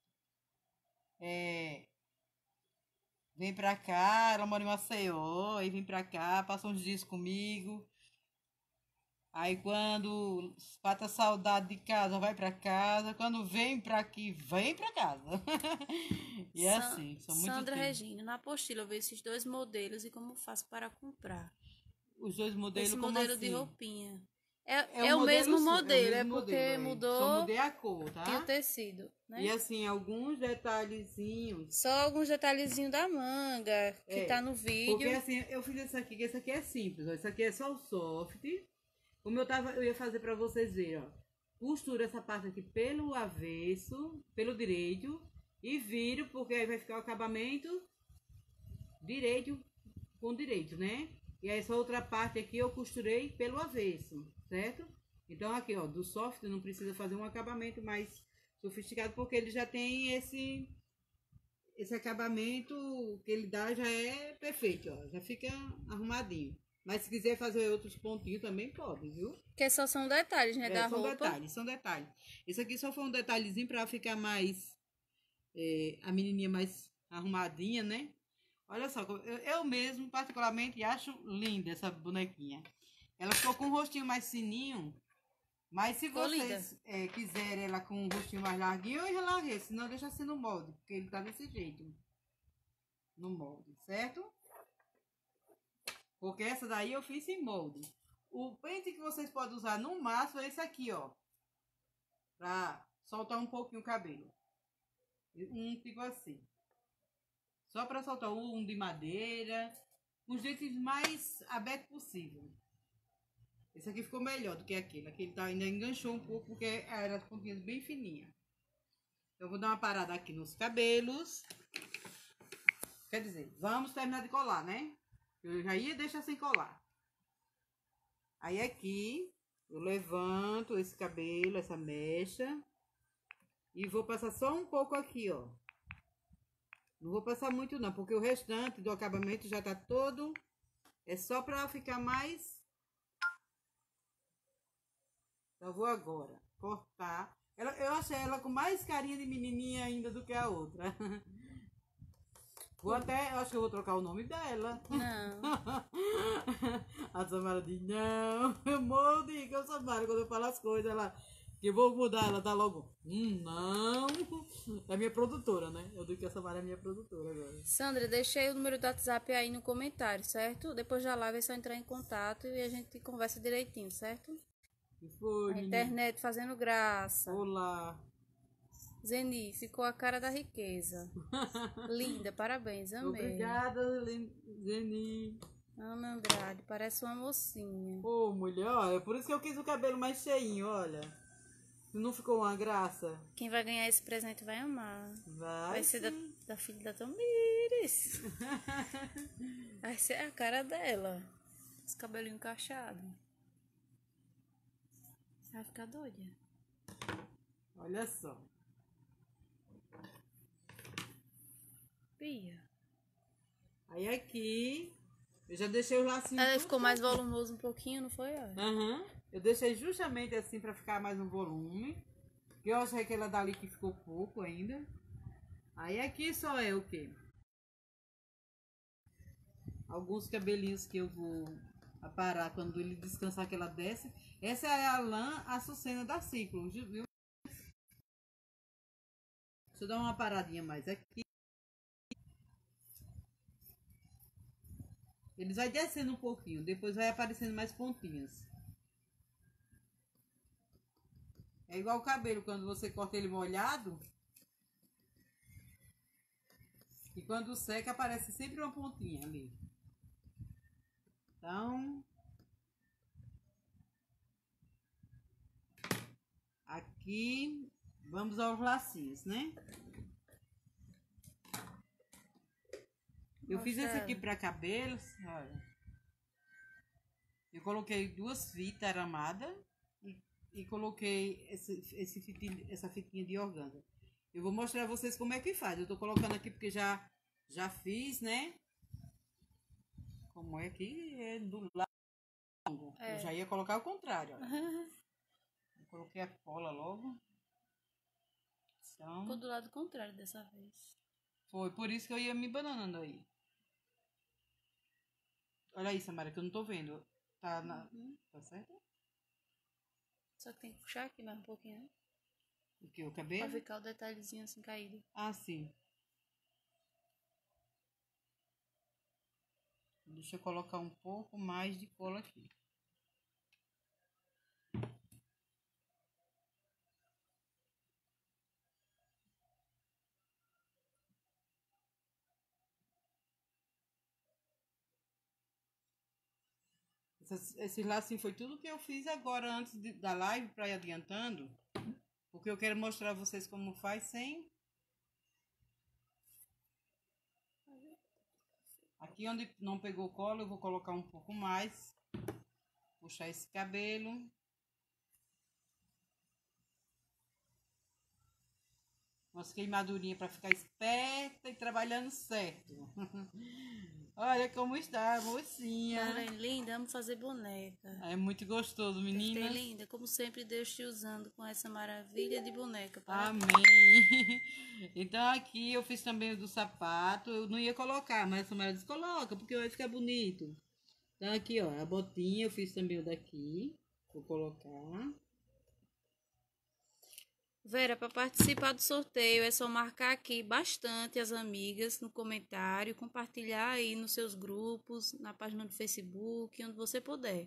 é, vem pra cá. Ela mora em Maceió. E vem pra cá, passa uns dias comigo. Aí quando pata saudade de casa, vai pra casa. Quando vem pra aqui, vem pra casa. E é San- assim, são muito Sandra tempo. Regina, na apostila eu vi esses dois modelos e como faço para comprar. Os dois modelos, Esse como modelo assim? de roupinha. É, É é, o o mesmo modelo, modelo, é é, o mesmo porque modelo, é. mudou Só mudei a cor, tá? e o tecido, né? E assim, alguns detalhezinhos. Só alguns detalhezinhos da manga que É, tá no Porque vídeo. assim, eu fiz esse aqui, que esse aqui é simples, ó. Esse aqui é só o soft. Como eu tava, eu ia fazer pra vocês verem, ó. Costuro essa parte aqui pelo avesso, pelo direito. E viro, porque aí vai ficar o acabamento direito com direito, né? E aí essa outra parte aqui eu costurei pelo avesso, certo? Então aqui, ó, do soft não precisa fazer um acabamento mais sofisticado, porque ele já tem esse esse acabamento que ele dá, já é perfeito, ó, já fica arrumadinho. Mas se quiser fazer outros pontinhos também pode, viu? Que só são detalhes, né, É, da são roupa. detalhes, são detalhes. Esse aqui só foi um detalhezinho para ficar mais é, a menininha mais arrumadinha, né? Olha só, eu, eu mesmo particularmente acho linda essa bonequinha. Ela ficou com um rostinho mais fininho, mas se Ficou vocês é, quiserem ela com um rostinho mais larguinho, eu larguei, senão deixa assim no molde, porque ele tá desse jeito. No molde, certo? Porque essa daí eu fiz em molde. O pente que vocês podem usar no máximo é esse aqui, ó. Pra soltar um pouquinho o cabelo. Um tipo assim. Só pra soltar um de madeira. Os jeitos mais abertos possível. Esse aqui ficou melhor do que aquele. Aquele tá, ainda enganchou um pouco, porque era as pontinhas bem fininhas. Eu vou dar uma parada aqui nos cabelos. Quer dizer, vamos terminar de colar, né? Eu já ia deixar sem colar. Aí aqui, eu levanto esse cabelo, essa mecha. E vou passar só um pouco aqui, ó. Não vou passar muito não, porque o restante do acabamento já tá todo... É só pra ficar mais... Então, eu vou agora cortar. Ela, eu achei ela com mais carinha de menininha ainda do que a outra. Vou até... Eu acho que eu vou trocar o nome dela. Não. A Samara diz, não. Eu morro de rir com a Samara quando eu falo as coisas. Ela... Que eu vou mudar, ela tá logo... Hum, não. É minha produtora, né? Eu digo que a Samara é minha produtora agora. Sandra, deixei o número do WhatsApp aí no comentário, certo? Depois da live é só entrar em contato e a gente conversa direitinho, certo? Que foi, A menina? internet fazendo graça. Olá. Zeni, ficou a cara da riqueza. Linda, parabéns, amei. Obrigada, Len- Zeni. Ana Andrade, parece uma mocinha. Ô, mulher, ó, é por isso que eu quis o cabelo mais cheinho, olha. Não ficou uma graça? Quem vai ganhar esse presente vai amar. Vai, Vai ser da, sim. da filha da Tamires. Vai ser a cara dela. Os cabelinhos encaixados. Vai ficar doida. Olha só. Pia. Aí aqui, eu já deixei os lacinhos. Ela tudo ficou mais volumoso um pouquinho, não foi? Ó? Aham. Eu deixei justamente assim pra ficar mais um volume. Que eu achei que ela dali que ficou pouco ainda. Aí aqui só é o quê? Alguns cabelinhos que eu vou aparar quando ele descansar que ela desce. Essa é a lã açucena da Ciclo, viu? Deixa eu dar uma paradinha mais aqui. Eles vai descendo um pouquinho, depois vai aparecendo mais pontinhas. É igual o cabelo, quando você corta ele molhado. E quando seca, aparece sempre uma pontinha ali. Então... Aqui, vamos aos lacinhos, né? Eu fiz esse aqui para cabelos, olha. Eu coloquei duas fitas aramadas e, e coloquei esse, esse fitinho, essa fitinha de organza. Eu vou mostrar a vocês como é que faz. Eu tô colocando aqui porque já, já fiz, né? Como é que é do lado. É. Eu já ia colocar ao contrário, olha. Eu coloquei a cola logo. Então, Ficou do lado contrário dessa vez. foi por isso que eu ia me bananando aí. Olha aí, Samara, que eu não tô vendo. Tá, na... Uhum. Tá certo? Só que tem que puxar aqui mais um pouquinho, né? O que? O Pra cabelo? ficar o detalhezinho assim caído. Ah, sim. Deixa eu colocar um pouco mais de cola aqui. Essas, esses lacinhos foi tudo que eu fiz agora antes de, da live para ir adiantando. Porque eu quero mostrar a vocês como faz sem... Aqui onde não pegou cola, eu vou colocar um pouco mais. Puxar esse cabelo. Umas queimadurinhas para ficar esperta e trabalhando certo. Olha como está, mocinha. Karen, linda, amo fazer boneca. É muito gostoso, Gostei, meninas. linda. Como sempre, Deus te usando com essa maravilha de boneca. Parabéns. Amém. Então aqui eu fiz também o do sapato. Eu não ia colocar, mas a Samara disse, coloca, porque vai ficar bonito. Então aqui, ó, a botinha eu fiz também o daqui. Vou colocar. Vera, para participar do sorteio é só marcar aqui bastante as amigas no comentário, compartilhar aí nos seus grupos, na página do Facebook, onde você puder.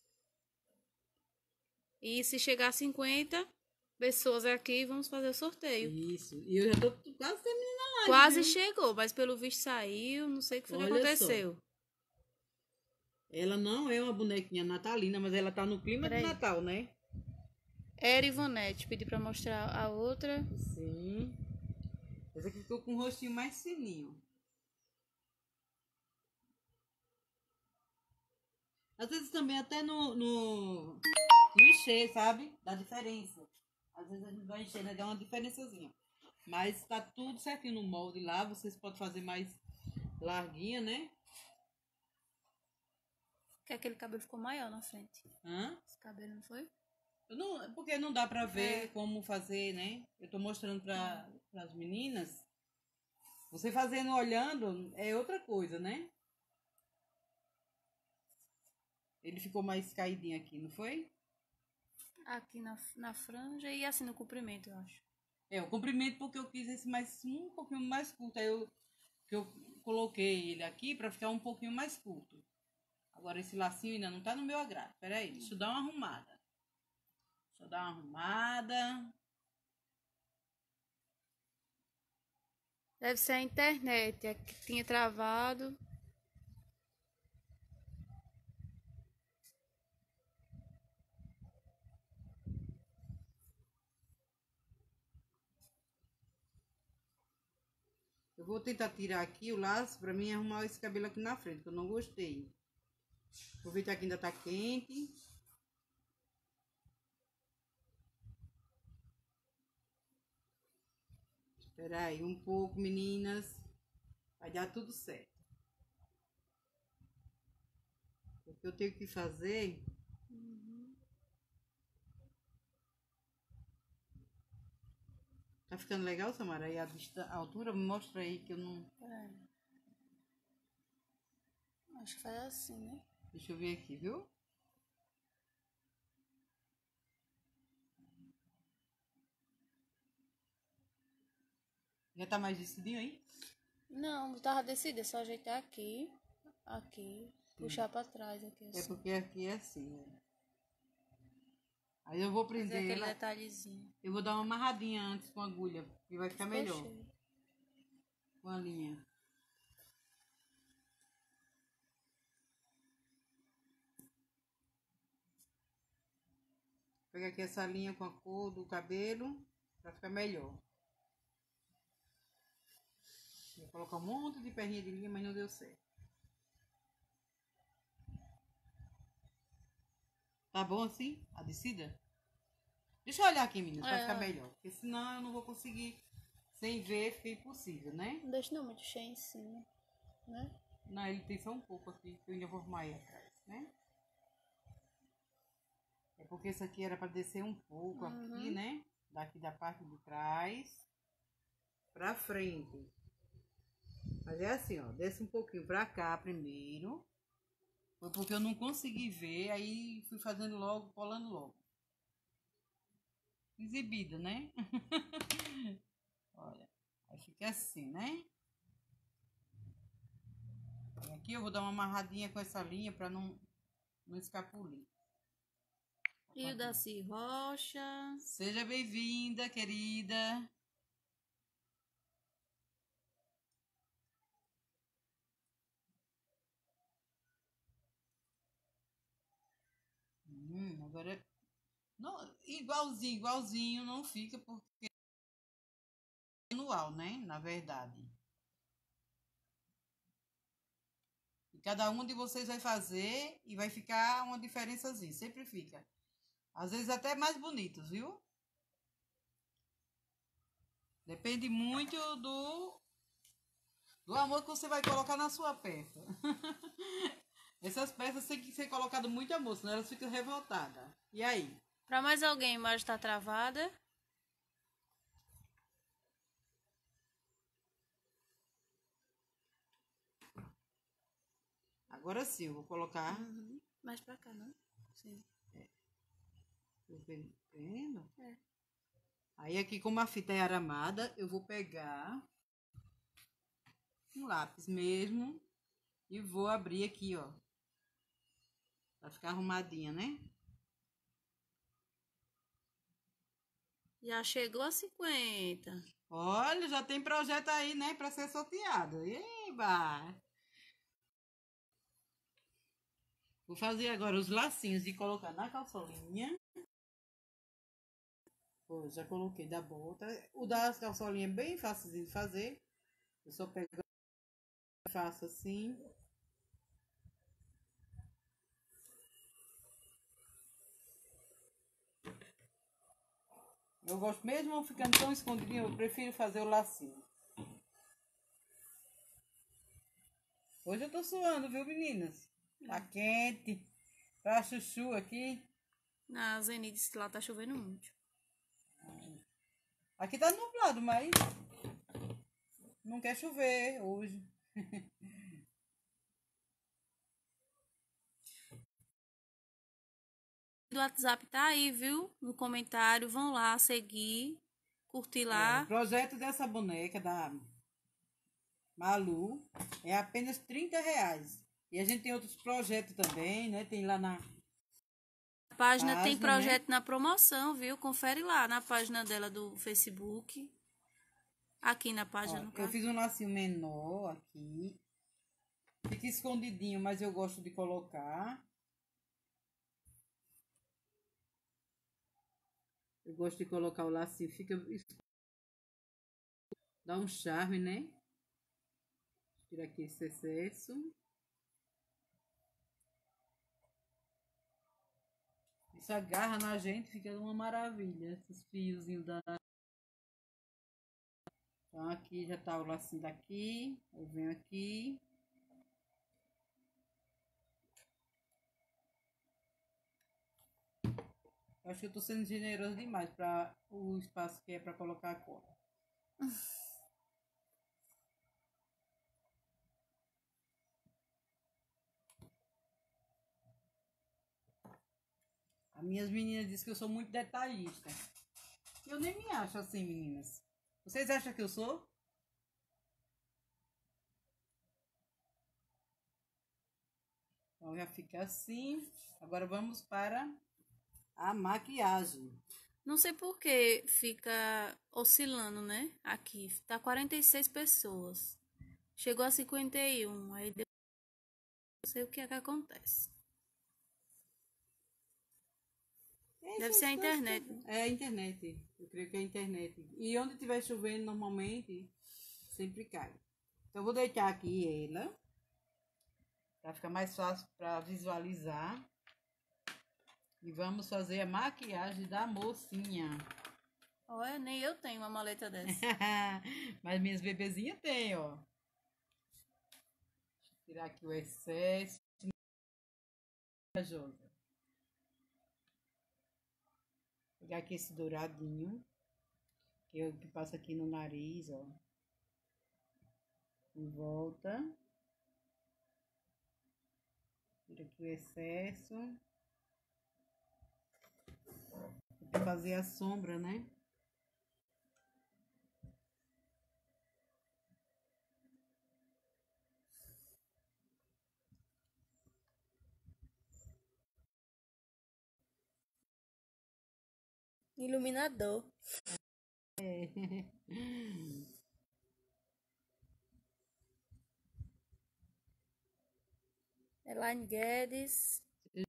E se chegar a cinquenta pessoas aqui, vamos fazer o sorteio. Isso. E eu já tô quase terminando a live. Quase viu? chegou, mas pelo visto saiu, não sei o que foi que Olha aconteceu. Ela não é uma bonequinha natalina, mas ela tá no clima Peraí. de Natal, né? Era Ivonete, pedi pra mostrar a outra. Sim. Essa aqui ficou com o rostinho mais fininho. Às vezes também até no, no, no encher, sabe? Dá diferença. Às vezes a gente vai encher, né? Dá uma diferençazinha. Mas tá tudo certinho no molde lá. Vocês podem fazer mais larguinha, né? Que aquele cabelo ficou maior na frente. Hã? Esse cabelo não foi? Eu não, porque não dá pra ver É. como fazer, né? Eu tô mostrando para as meninas. Você fazendo olhando é outra coisa, né? Ele ficou mais caidinho aqui, não foi? Aqui na, na franja e assim no comprimento, eu acho. É, o comprimento porque eu quis esse mais um pouquinho mais curto. Aí eu, que eu coloquei ele aqui pra ficar um pouquinho mais curto. Agora esse lacinho ainda não tá no meu agrado. Pera aí, deixa eu dar uma arrumada. Deixa eu dar uma arrumada. Deve ser a internet, é que tinha travado. Eu vou tentar tirar aqui o laço pra mim arrumar esse cabelo aqui na frente, que eu não gostei. Aproveitar que ainda tá quente. Espera aí um pouco, meninas. Vai dar tudo certo. O que eu tenho que fazer... Tá ficando legal, Samara? Aí a, dista- a altura, mostra aí que eu não... Peraí. Acho que faz assim, né? Deixa eu ver aqui, viu? Já tá mais decidinho aí? Não, eu tava decidida, é só ajeitar aqui, aqui, puxar pra trás aqui É assim. porque aqui é assim, né? Aí eu vou Fazer prender aquele ela. detalhezinho. Eu vou dar uma amarradinha antes com a agulha, que vai ficar Ficou melhor. cheio. Com a linha. Pega aqui essa linha com a cor do cabelo, pra ficar melhor. Vou colocar um monte de perninha de linha, mas não deu certo. Tá bom assim? A descida? Deixa eu olhar aqui, meninas, pra É, ficar ó. melhor. Porque senão eu não vou conseguir. Sem ver, fica impossível, né? Não deixa não muito cheio em cima, né? Não, ele tem só um pouco aqui, que eu ainda vou arrumar aí atrás, né? É porque isso aqui era pra descer um pouco aqui, Uhum. né? Daqui da parte de trás pra frente. Mas é assim, ó, desce um pouquinho pra cá primeiro. Foi porque eu não consegui ver, aí fui fazendo logo, colando logo. Exibida, né? Olha, aí fica assim, né? E aqui eu vou dar uma amarradinha com essa linha pra não, não escapulir. E o Daci Rocha. Seja bem-vinda, querida. Hum, agora... Não, igualzinho, igualzinho não fica porque é manual, né? Na verdade. E cada um de vocês vai fazer e vai ficar uma diferençazinha. Sempre fica. Às vezes até mais bonitos, viu? Depende muito do, do amor que você vai colocar na sua peça. Essas peças têm que ser colocadas muito amor, senão elas ficam revoltadas. E aí? Pra mais alguém, a imagem tá travada. Agora sim, eu vou colocar. Uhum. Mais pra cá, não? Sim. Tô vendo? É. Aí aqui, como a fita é aramada, eu vou pegar um lápis mesmo e vou abrir aqui, ó. Pra ficar arrumadinha, né? Já chegou a cinquenta. Olha, já tem projeto aí, né? Pra ser sorteado. Eba! Vou fazer agora os lacinhos e colocar na calçolinha. Pô, já coloquei da bota. O das calçolinhas é bem fácil de fazer. Eu só pego e faço assim. Eu gosto, mesmo ficando tão escondidinho, eu prefiro fazer o lacinho. Hoje eu tô suando, viu, meninas? Tá quente. Tá chuchu aqui. Na Zeni disse que lá tá chovendo muito. Aqui tá nublado, mas não quer chover hoje. O WhatsApp tá aí, viu? No comentário. Vão lá seguir, curtir É, lá. o projeto dessa boneca da Malu é apenas trinta reais. E a gente tem outros projetos também, né? Tem lá na A página tem página, projeto né? na promoção, viu? Confere lá na página dela do Facebook. Aqui na página, Ó, no eu caso. fiz um lacinho menor aqui. Fica escondidinho, mas eu gosto de colocar. Eu gosto de colocar o lacinho, fica dá um charme, né? Tira aqui esse excesso. Isso agarra na gente, fica uma maravilha. Esses fiozinhos da. Então aqui já tá o lacinho daqui. Eu venho aqui. Eu acho que eu tô sendo generoso demais para o espaço que é para colocar a cola. As minhas meninas dizem que eu sou muito detalhista. Eu nem me acho assim, meninas. Vocês acham que eu sou? Então já fica assim. Agora vamos para a maquiagem. Não sei por que fica oscilando, né? Aqui tá quarenta e seis pessoas. Chegou a cinquenta e um. Aí depois não sei o que é que acontece. Deve ser a internet. É a internet. Eu creio que é a internet. E onde estiver chovendo, normalmente, sempre cai. Então, eu vou deitar aqui ela. Para ficar mais fácil para visualizar. E vamos fazer a maquiagem da mocinha. Olha, nem eu tenho uma maleta dessa. Mas minhas bebezinhas têm, ó. Deixa eu tirar aqui o excesso. Vou pegar aqui esse douradinho. Que é o que passa aqui no nariz, ó. Em volta. Tira aqui o excesso. Pra fazer a sombra, né? Iluminador. É. Elaine Guedes.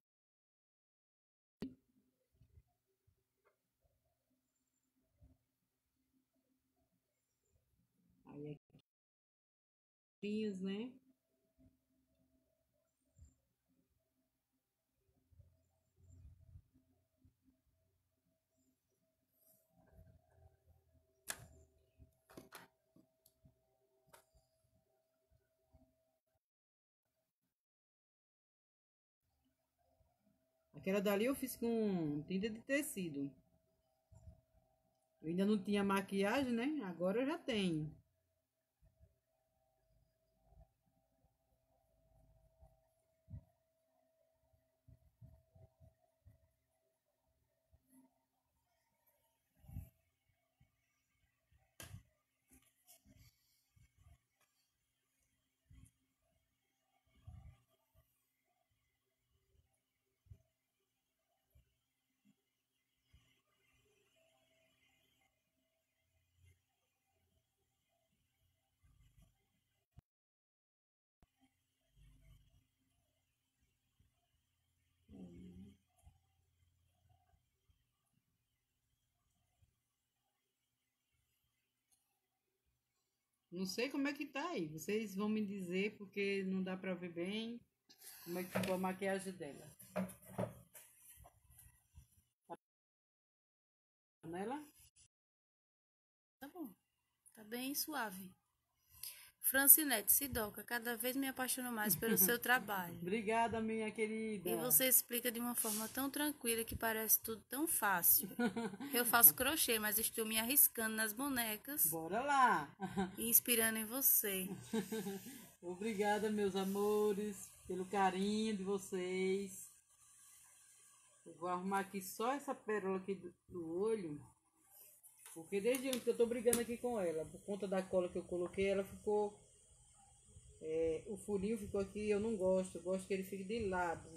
Aí aqui, né? Aquela dali eu fiz com tinta de tecido. Eu ainda não tinha maquiagem, né? Agora eu já tenho. Não sei como é que tá aí. Vocês vão me dizer, porque não dá pra ver bem como é que ficou a maquiagem dela. Tá nela? Tá bom. Tá bem suave. Francinete, Sidoca, cada vez me apaixono mais pelo seu trabalho. Obrigada, minha querida. E você explica de uma forma tão tranquila que parece tudo tão fácil. Eu faço crochê, mas estou me arriscando nas bonecas Bora lá. e inspirando em você. Obrigada, meus amores, pelo carinho de vocês. Eu vou arrumar aqui só essa pérola aqui do, do olho. Porque desde ontem que eu tô brigando aqui com ela, por conta da cola que eu coloquei, ela ficou... É, o furinho ficou aqui, eu não gosto, eu gosto que ele fique de lado.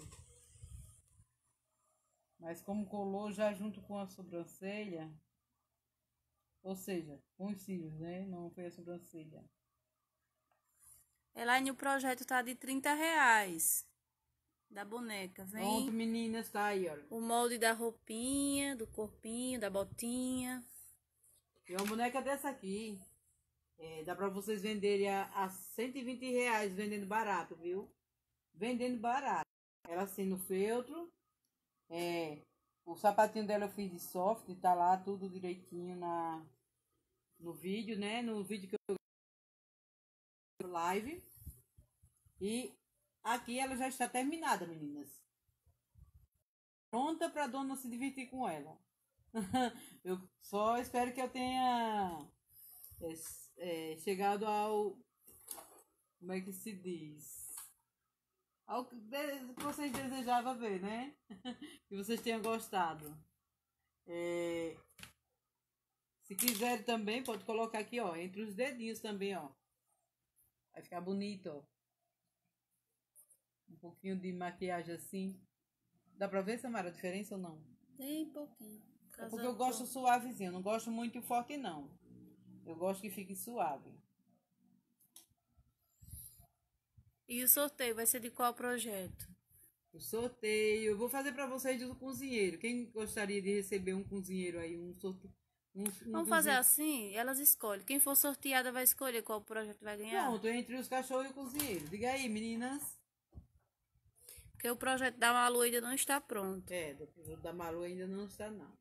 Mas como colou já junto com a sobrancelha, ou seja, com os cílios, né? Não foi a sobrancelha. Elaine, o projeto tá de trinta reais. Da boneca, vem. Pronto, meninas, tá aí, olha. O molde da roupinha, do corpinho, da botinha. E uma boneca dessa aqui, é, dá pra vocês venderem a, a cento e vinte reais, vendendo barato, viu? Vendendo barato. Ela assim no feltro. É, o sapatinho dela eu fiz de soft, tá lá tudo direitinho na, no vídeo, né? No vídeo que eu live. E aqui ela já está terminada, meninas. Pronta pra dona se divertir com ela. Eu só espero que eu tenha é, é, chegado ao... Como é que se diz? Ao que vocês desejavam ver, né? Que vocês tenham gostado. É, se quiser também, pode colocar aqui, ó, entre os dedinhos também, ó. Vai ficar bonito, ó. Um pouquinho de maquiagem assim. Dá pra ver, Samara, a diferença ou não? Tem pouquinho. É porque eu gosto suavezinho, eu não gosto muito forte, não. Eu gosto que fique suave. E o sorteio vai ser de qual projeto? O sorteio, eu vou fazer pra vocês do cozinheiro. Quem gostaria de receber um cozinheiro aí, um sorteio? Um, um Vamos fazer assim, elas escolhem. Quem for sorteada vai escolher qual projeto vai ganhar. Pronto, entre os cachorros e o cozinheiro. Diga aí, meninas. Porque o projeto da Malu ainda não está pronto. É, do da Malu ainda não está, não.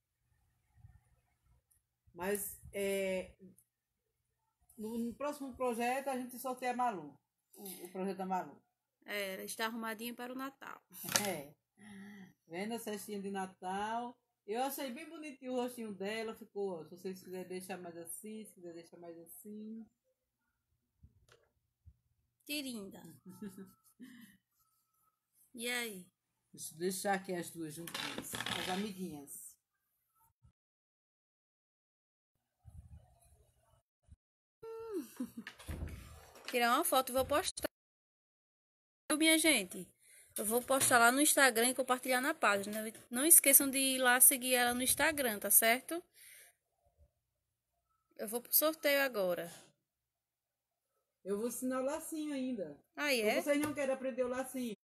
Mas é, no, no próximo projeto a gente sorteia a Malu. O, o projeto da Malu. É, ela está arrumadinha para o Natal. É. Vendo a cestinha de Natal. Eu achei bem bonitinho o rostinho dela. Ficou, ó, se vocês quiserem deixar mais assim, se quiser deixar mais assim. Tirinda. E aí? Deixa eu deixar aqui as duas juntinhas. As amiguinhas. Tirar uma foto e vou postar. Minha gente, eu vou postar lá no Instagram e compartilhar na página. Não esqueçam de ir lá seguir ela no Instagram, tá certo? Eu vou pro sorteio agora. Eu vou ensinar o lacinho ainda. Aí Ou é? vocês não querem aprender o lacinho?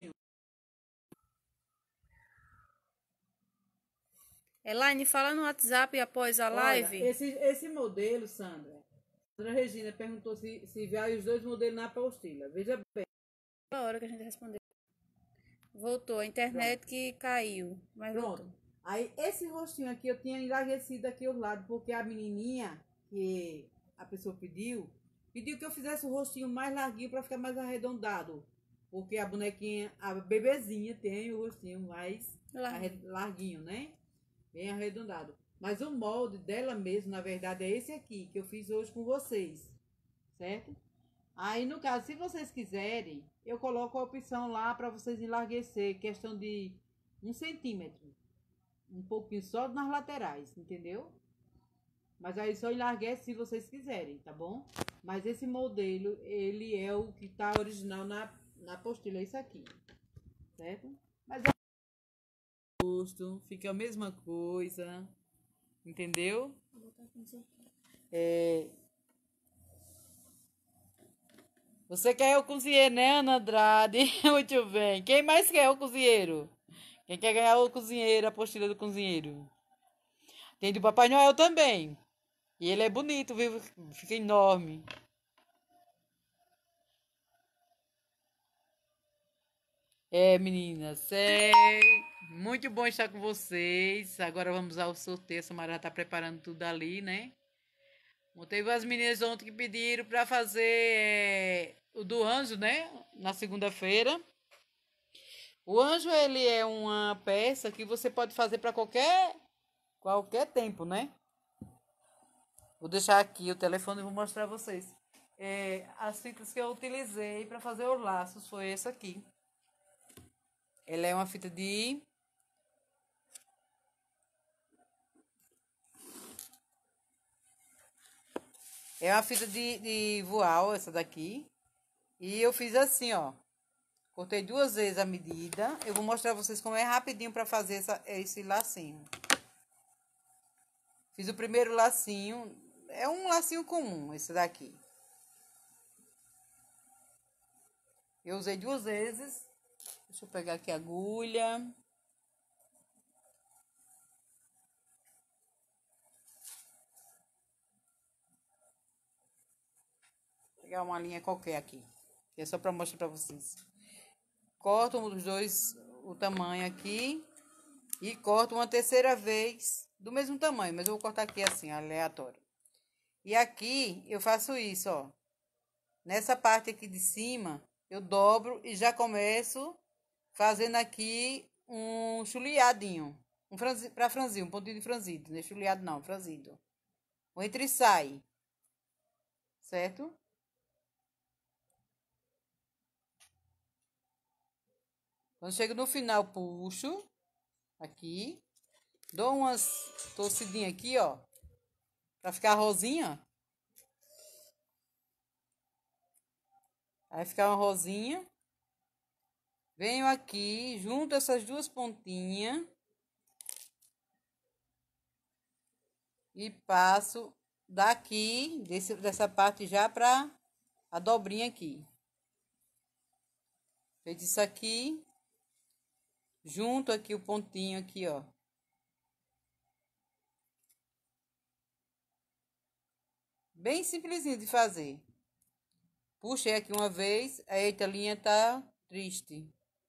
Elaine, fala no WhatsApp após a live. Olha, esse, esse modelo, Sandra. Sandra Regina perguntou se, se vai os dois modelos na apostila. Veja bem. A hora que a gente respondeu. Voltou, a internet Pronto. Que caiu. Mas Pronto. Voltou. Aí esse rostinho aqui eu tinha enlarguecido aqui ao lado, porque a menininha que a pessoa pediu, pediu que eu fizesse o rostinho mais larguinho para ficar mais arredondado. Porque a bonequinha, a bebezinha tem o rostinho mais Largo. larguinho, né? Bem arredondado. Mas o molde dela mesmo, na verdade, é esse aqui, que eu fiz hoje com vocês. Certo? Aí, no caso, se vocês quiserem, eu coloco a opção lá para vocês enlarguecer, questão de um centímetro. Um pouquinho só nas laterais, entendeu? Mas aí só enlarguece se vocês quiserem, tá bom? Mas esse modelo, ele é o que tá original na, na apostila, é isso aqui. Certo? Mas é gosto, fica a mesma coisa. Entendeu? É... Você quer o cozinheiro, né, Ana Andrade? Muito bem. Quem mais quer o cozinheiro? Quem quer ganhar o cozinheiro, a apostila do cozinheiro? Tem do Papai Noel também. E ele é bonito, viu? Fica enorme. É, meninas, é muito bom estar com vocês. Agora vamos ao sorteio. A Samara tá preparando tudo ali, né? Teve as meninas ontem que pediram para fazer é, o do anjo, né? Na segunda-feira. O anjo, ele é uma peça que você pode fazer para qualquer, qualquer tempo, né? Vou deixar aqui o telefone e vou mostrar a vocês. É, as fitas que eu utilizei para fazer os laços foi essa aqui. Ela é uma fita de... É uma fita de, de voal, essa daqui. E eu fiz assim, ó. Cortei duas vezes a medida. Eu vou mostrar a vocês como é rapidinho para fazer essa, esse lacinho. Fiz o primeiro lacinho. É um lacinho comum, esse daqui. Eu usei duas vezes. Deixa eu pegar aqui a agulha. Vou pegar uma linha qualquer aqui. É só para mostrar para vocês. Corto os dois, o tamanho aqui. E corto uma terceira vez do mesmo tamanho. Mas eu vou cortar aqui assim, aleatório. E aqui eu faço isso, ó. Nessa parte aqui de cima, eu dobro e já começo fazendo aqui um chuleadinho. Um franzi, pra franzir, um pontinho de franzido. Não é chuleado não, franzido. O entre sai. Certo? Quando chego no final, puxo. Aqui. Dou umas torcidinhas aqui, ó. Pra ficar rosinha. Aí ficar uma rosinha. Venho aqui, junto essas duas pontinhas. E passo daqui, desse, dessa parte já pra a dobrinha aqui. Feito isso aqui. Junto aqui o pontinho aqui, ó. Bem simplesinho de fazer. Puxei aqui uma vez. Eita, a linha tá triste.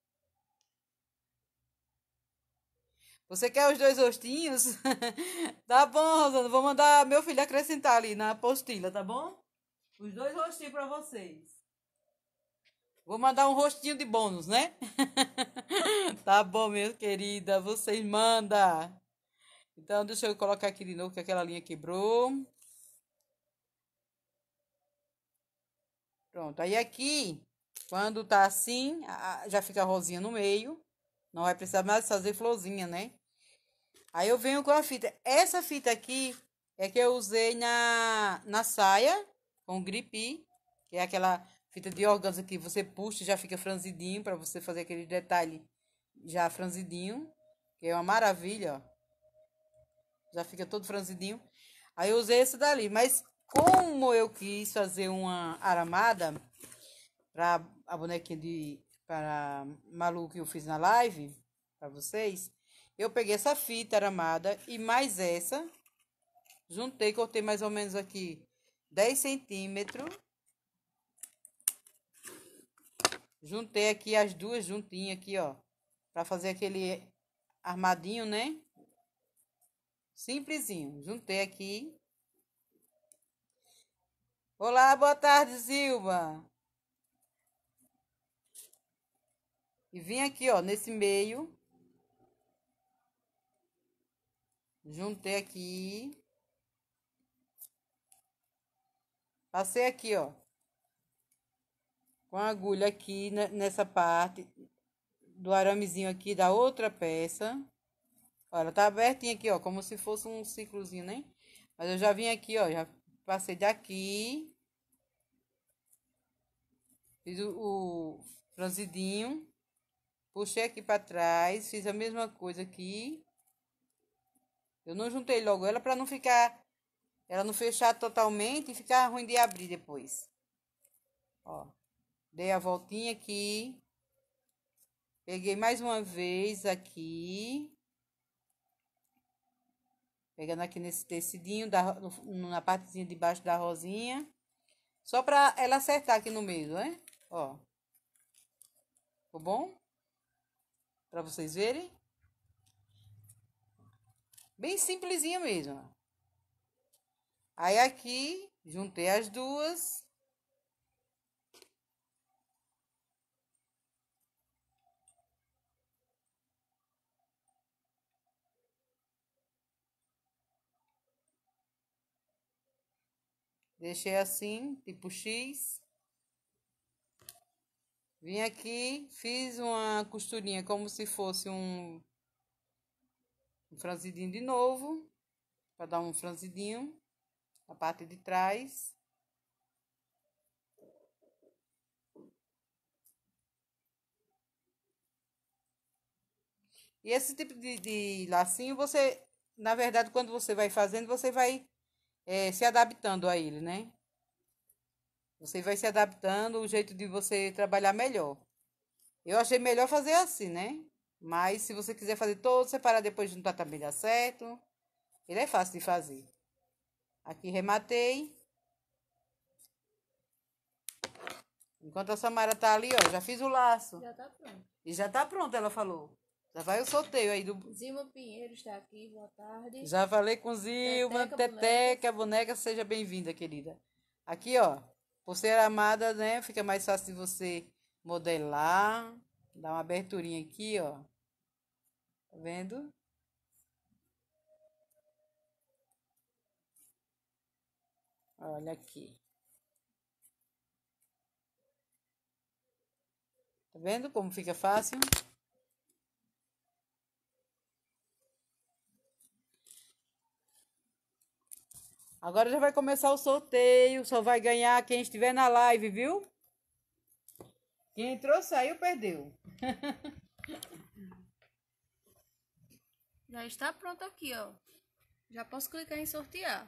Você quer os dois rostinhos? Tá bom, Rosana. Vou mandar meu filho acrescentar ali na apostila, tá bom? Os dois rostinhos pra vocês. Vou mandar um rostinho de bônus, né? Tá bom, minha querida. Vocês mandam. Então, deixa eu colocar aqui de novo, que aquela linha quebrou. Pronto. Aí aqui, quando tá assim, já fica a rosinha no meio. Não vai precisar mais fazer florzinha, né? Aí eu venho com a fita. Essa fita aqui é que eu usei na, na saia com gripe, que é aquela fita de organza que você puxa e já fica franzidinho, para você fazer aquele detalhe já franzidinho, que é uma maravilha, ó. Já fica todo franzidinho. Aí eu usei esse dali, mas como eu quis fazer uma aramada para a bonequinha de para Malu que eu fiz na live para vocês, eu peguei essa fita aramada e mais essa, juntei, cortei mais ou menos aqui dez centímetros. Juntei aqui as duas juntinhas aqui, ó, para fazer aquele armadinho, né? Simplesinho. Juntei aqui. Olá, boa tarde, Silva. E vim aqui, ó, nesse meio. Juntei aqui. Passei aqui, ó. Com a agulha aqui nessa parte do aramezinho aqui da outra peça. Olha, tá abertinho aqui, ó, como se fosse um ciclozinho, né? Mas eu já vim aqui, ó, já passei daqui. Fiz o, o franzidinho. Puxei aqui pra trás, fiz a mesma coisa aqui. Eu não juntei logo ela pra não ficar, ela não fechar totalmente e ficar ruim de abrir depois. Ó. Dei a voltinha aqui. Peguei mais uma vez aqui. Pegando aqui nesse tecidinho, da, no, na partezinha de baixo da rosinha. Só pra ela acertar aqui no meio, né? Ó. Ficou bom? Pra vocês verem. Bem simplesinha mesmo. Ó. Aí aqui, juntei as duas. Deixei assim, tipo X. Vim aqui, fiz uma costurinha como se fosse um, um franzidinho de novo. Para dar um franzidinho na parte de trás. E esse tipo de, de lacinho, você, na verdade, quando você vai fazendo, você vai é, se adaptando a ele, né? Você vai se adaptando, o jeito de você trabalhar melhor. Eu achei melhor fazer assim, né? Mas se você quiser fazer todo separado, depois juntar também dá certo. Ele é fácil de fazer. Aqui rematei. Enquanto a Samara tá ali, ó, já fiz o laço. Já tá pronto. E já tá pronto, ela falou. Já vai o sorteio aí do... Zilma Pinheiro está aqui, boa tarde. Já falei com Zilma, Teteca, Teteca, boneca, seja bem-vinda, querida. Aqui, ó, pulseira amada, né? Fica mais fácil de você modelar. Dá uma aberturinha aqui, ó. Tá vendo? Olha aqui. Tá vendo como fica fácil? Agora já vai começar o sorteio. Só vai ganhar quem estiver na live, viu? Quem entrou, saiu, perdeu. Já está pronto aqui, ó. Já posso clicar em sortear.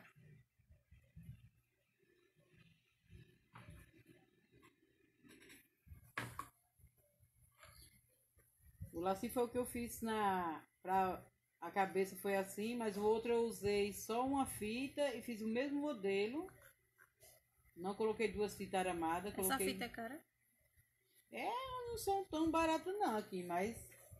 O lacinho foi o que eu fiz na... Pra... A cabeça foi assim, mas o outro eu usei só uma fita e fiz o mesmo modelo. Não coloquei duas fitas aramadas. Essa Coloquei... fita é cara? É, não são tão baratos não aqui, mas...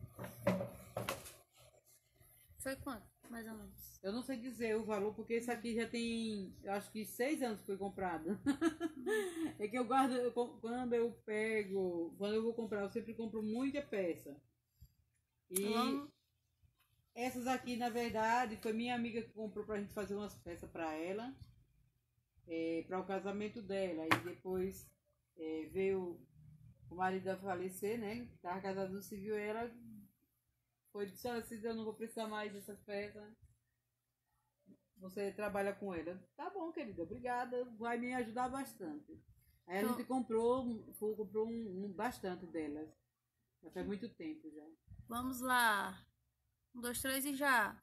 Foi quanto, mais ou menos? Eu não sei dizer o valor, porque esse aqui já tem, eu acho que seis anos que foi comprado. É que eu guardo, eu, quando eu pego, quando eu vou comprar, eu sempre compro muita peça. E Vamos. essas aqui, na verdade, foi minha amiga que comprou pra gente fazer umas peças pra ela, é, para o casamento dela. E depois é, veio o marido a falecer, né? Tava casado no civil, ela foi disse assim, eu não vou precisar mais dessas peças. Você trabalha com ela. Tá bom, querida, obrigada. Vai me ajudar bastante. Aí a Então- gente comprou, foi- comprou um, um bastante delas. Já faz muito tempo já. Vamos lá. Um, dois, três e já.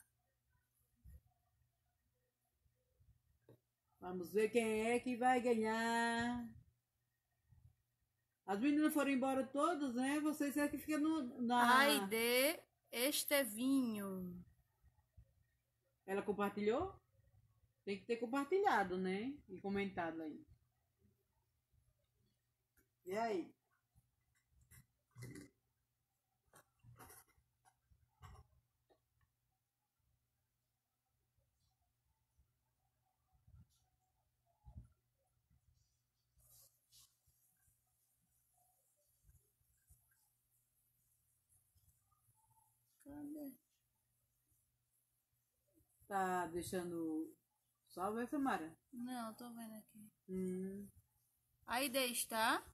Vamos ver quem é que vai ganhar. As meninas foram embora todas, né? Vocês é que ficam no, na... Aide Estevinho. Ela compartilhou? Tem que ter compartilhado, né? E comentado aí. E aí? Cadê? Tá deixando salvo essa, Mara? Não, tô vendo aqui. Hum. Aide está.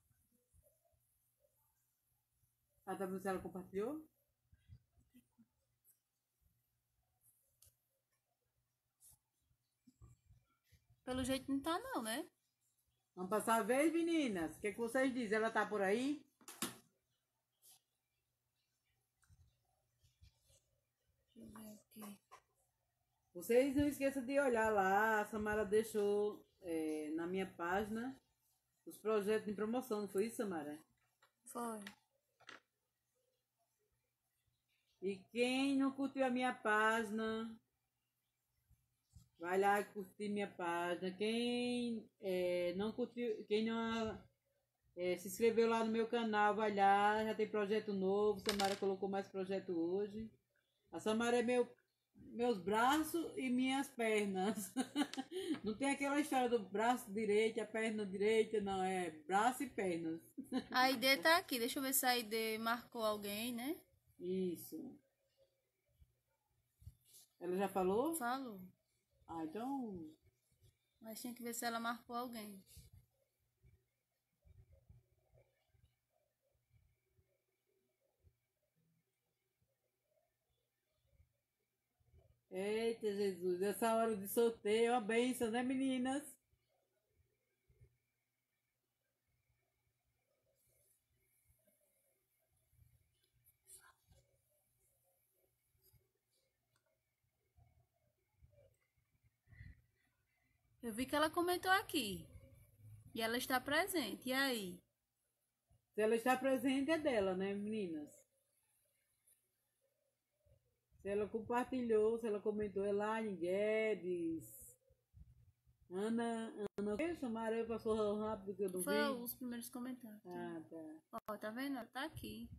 Ah, tá vendo se ela compartilhou? Pelo jeito não tá não, né? Vamos passar a vez, meninas? O que, é que vocês dizem? Ela tá por aí? Deixa eu ver aqui. Vocês não esqueçam de olhar lá. A Samara deixou é, na minha página os projetos de promoção. Não foi isso, Samara? Foi. E quem não curtiu a minha página, vai lá curtir minha página. Quem é, não curtiu, quem não É, se inscreveu lá no meu canal, vai lá, já tem projeto novo. Samara colocou mais projeto hoje. A Samara é meu, meus braços e minhas pernas. Não tem aquela história do braço direito, a perna direita, não, é braço e pernas. A I D tá aqui. Deixa eu ver se a I D marcou alguém, né? Isso. Ela já falou? Falou. Ah, então. Mas tinha que ver se ela marcou alguém. Eita, Jesus, essa hora de sorteio é uma benção, né, meninas? Eu vi que ela comentou aqui. E ela está presente. E aí? Se ela está presente é dela, né, meninas? Se ela compartilhou, se ela comentou, Elaine Guedes, Ana, Ana, o Samara passou rápido que eu não Foi vi. os primeiros comentários. Ah, tá. Ó, tá vendo? Ela tá aqui.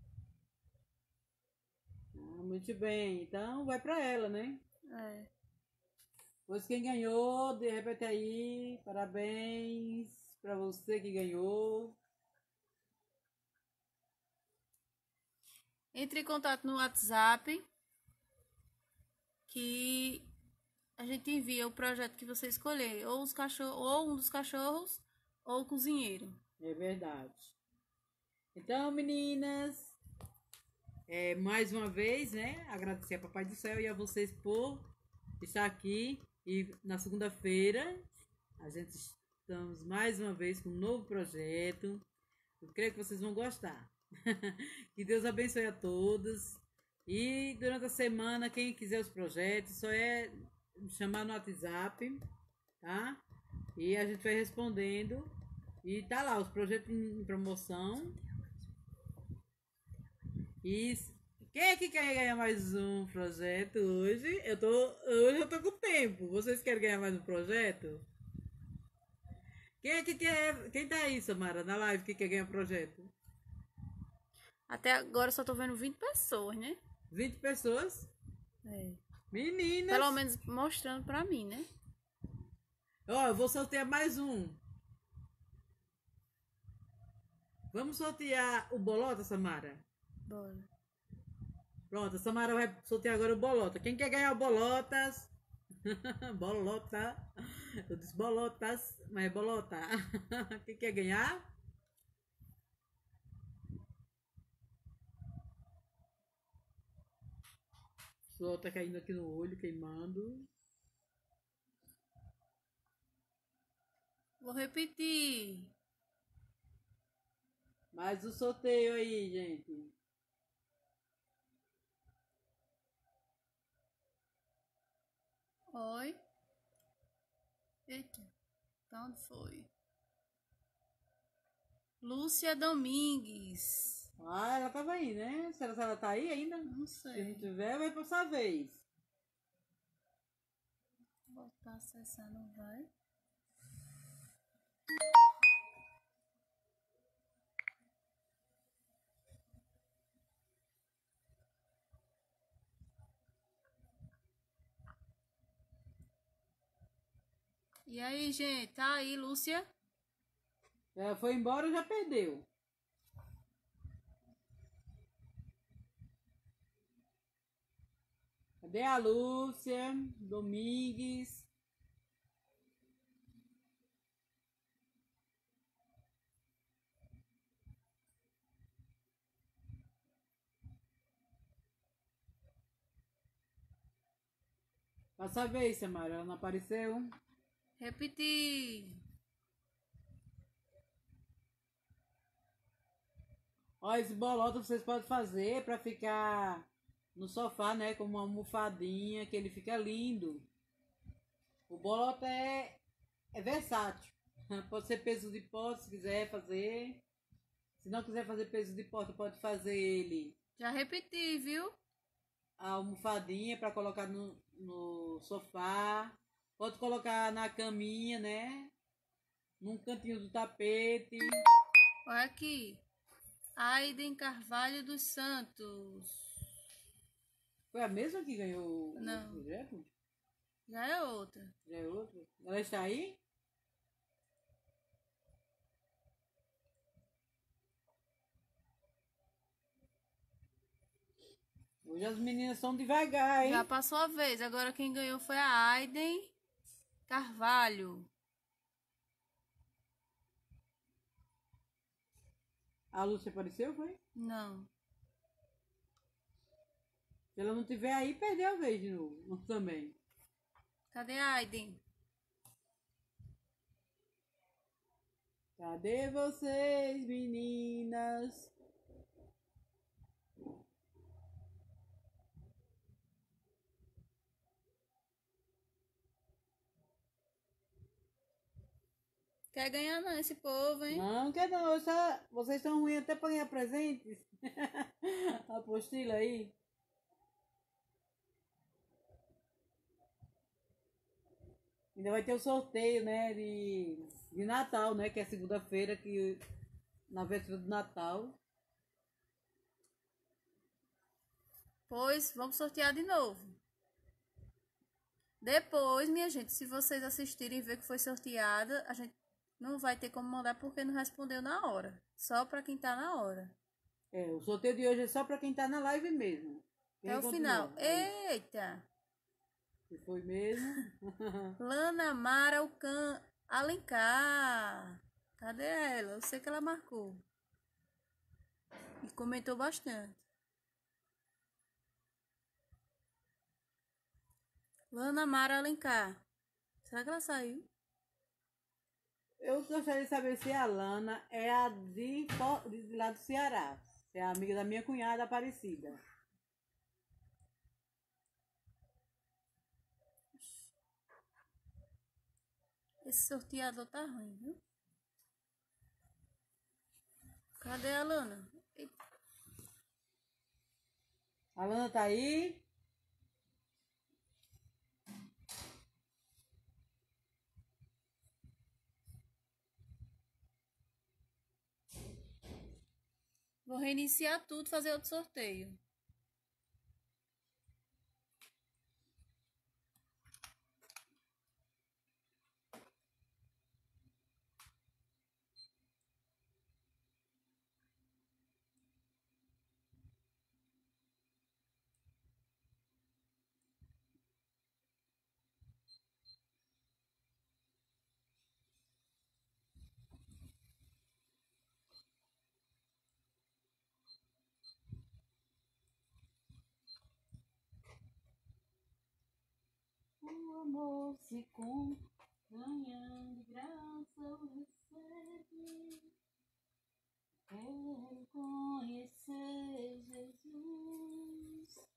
Ah, muito bem, então vai pra ela, né? É. Pois quem ganhou, de repente aí, parabéns pra você que ganhou. Entre em contato no WhatsApp. Que a gente envia o projeto que você escolher. Ou, os cachorro, ou um dos cachorros, ou o cozinheiro. É verdade. Então, meninas, é, mais uma vez, né? Agradecer a Papai do Céu e a vocês por estar aqui. E na segunda-feira, a gente estamos mais uma vez com um novo projeto. Eu creio que vocês vão gostar. Que Deus abençoe a todos. E durante a semana, quem quiser os projetos, só é me chamar no WhatsApp, tá? E a gente vai respondendo. E tá lá, os projetos em promoção. E quem é que quer ganhar mais um projeto hoje? Eu tô, hoje eu tô com tempo. Vocês querem ganhar mais um projeto? Quem é que quer? Quem tá aí, Samara, na live que quer ganhar projeto? Até agora eu só tô vendo vinte pessoas, né? vinte pessoas? É. Meninas! Pelo menos mostrando pra mim, né? Ó, eu vou sortear mais um. Vamos sortear o Bolota, Samara? Bora. Pronto, a Samara vai sortear agora o Bolota. Quem quer ganhar o Bolotas? Bolota. Eu disse Bolotas, mas é Bolota. Quem quer ganhar? O sol tá caindo aqui no olho, queimando. Vou repetir. Mais o sorteio aí, gente. Oi. Eita. Pra onde foi? Lúcia Domingues. Ah, ela tava aí, né? Será que ela tá aí ainda? Não Se não sei. tiver, vai passar a vez. Voltar a acessar, não vai? E aí, gente? Tá aí, Lúcia? Ela foi embora e já perdeu. Cadê a Lúcia Domingues? Passa a vez, Samara. Ela não apareceu. Repetir. Ó, esse bolota vocês podem fazer pra ficar no sofá, né? Com uma almofadinha, que ele fica lindo. O bolota é, é versátil. Pode ser peso de pote se quiser fazer. Se não quiser fazer peso de pote, pode fazer ele Já repeti, viu? a almofadinha para colocar no, no sofá. Pode colocar na caminha, né? Num cantinho do tapete. Olha aqui. Aiden Carvalho dos Santos. Foi a mesma que ganhou o Não. projeto? Já é outra. Já é outra? Ela está aí? Hoje as meninas são devagar, hein? Já passou a vez. Agora quem ganhou foi a Aiden Carvalho. A Lúcia apareceu, foi? Não. Se ela não tiver aí, perdeu a vez de novo. Também. Cadê a Aiden? Cadê vocês, meninas? Quer ganhar não esse povo, hein? Não, quer não. Eu só... Vocês estão ruins até para ganhar presentes. A apostila aí. Ainda vai ter o sorteio, né? De, de Natal, né? Que é segunda-feira, que na véspera do Natal. Pois vamos sortear de novo. Depois, minha gente, se vocês assistirem e ver que foi sorteada, a gente não vai ter como mandar porque não respondeu na hora. Só para quem tá na hora. É, o sorteio de hoje é só para quem tá na live mesmo. Quem Até o continua? final. Eita! Se foi mesmo. Lana Mara Alcan... Alencar. Cadê ela? Eu sei que ela marcou. E comentou bastante. Lana Mara Alencar. Será que ela saiu? Eu gostaria de saber se a Lana é a de, Fo- de lá do Ceará. Se é a amiga da minha cunhada Aparecida. Esse sorteador tá ruim, viu? Cadê a Lana? Eita. A Lana tá aí? Vou reiniciar tudo e fazer outro sorteio. O amor se com ganhando graça o recebe. Quero conhecer Jesus.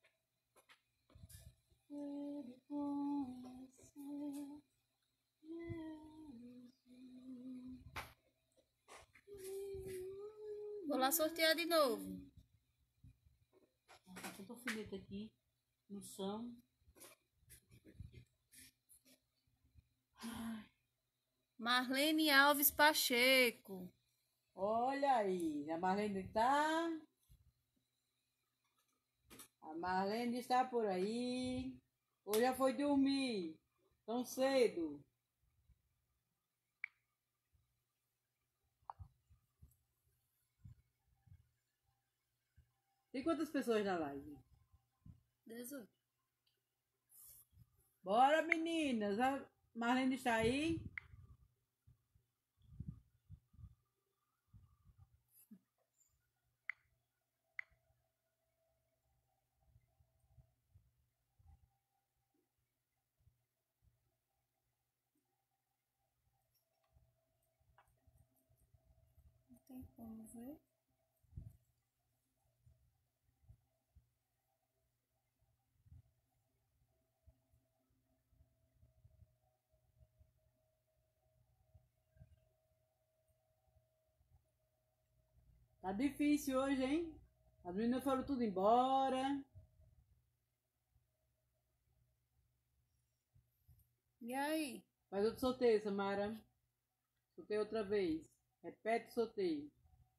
Quero conhecer Jesus. Vou lá sortear de novo. Tá tanta alfineta aqui no chão. Marlene Alves Pacheco. Olha aí, a Marlene tá. A Marlene está por aí. Ou já foi dormir tão cedo? Tem quantas pessoas na live? dezoito. Bora, meninas. A Marlene está aí? Não tem como ver. Tá difícil hoje, hein? As meninas foram tudo embora. E aí? Faz outro sorteio, Samara. Sorteio outra vez. Repete o sorteio.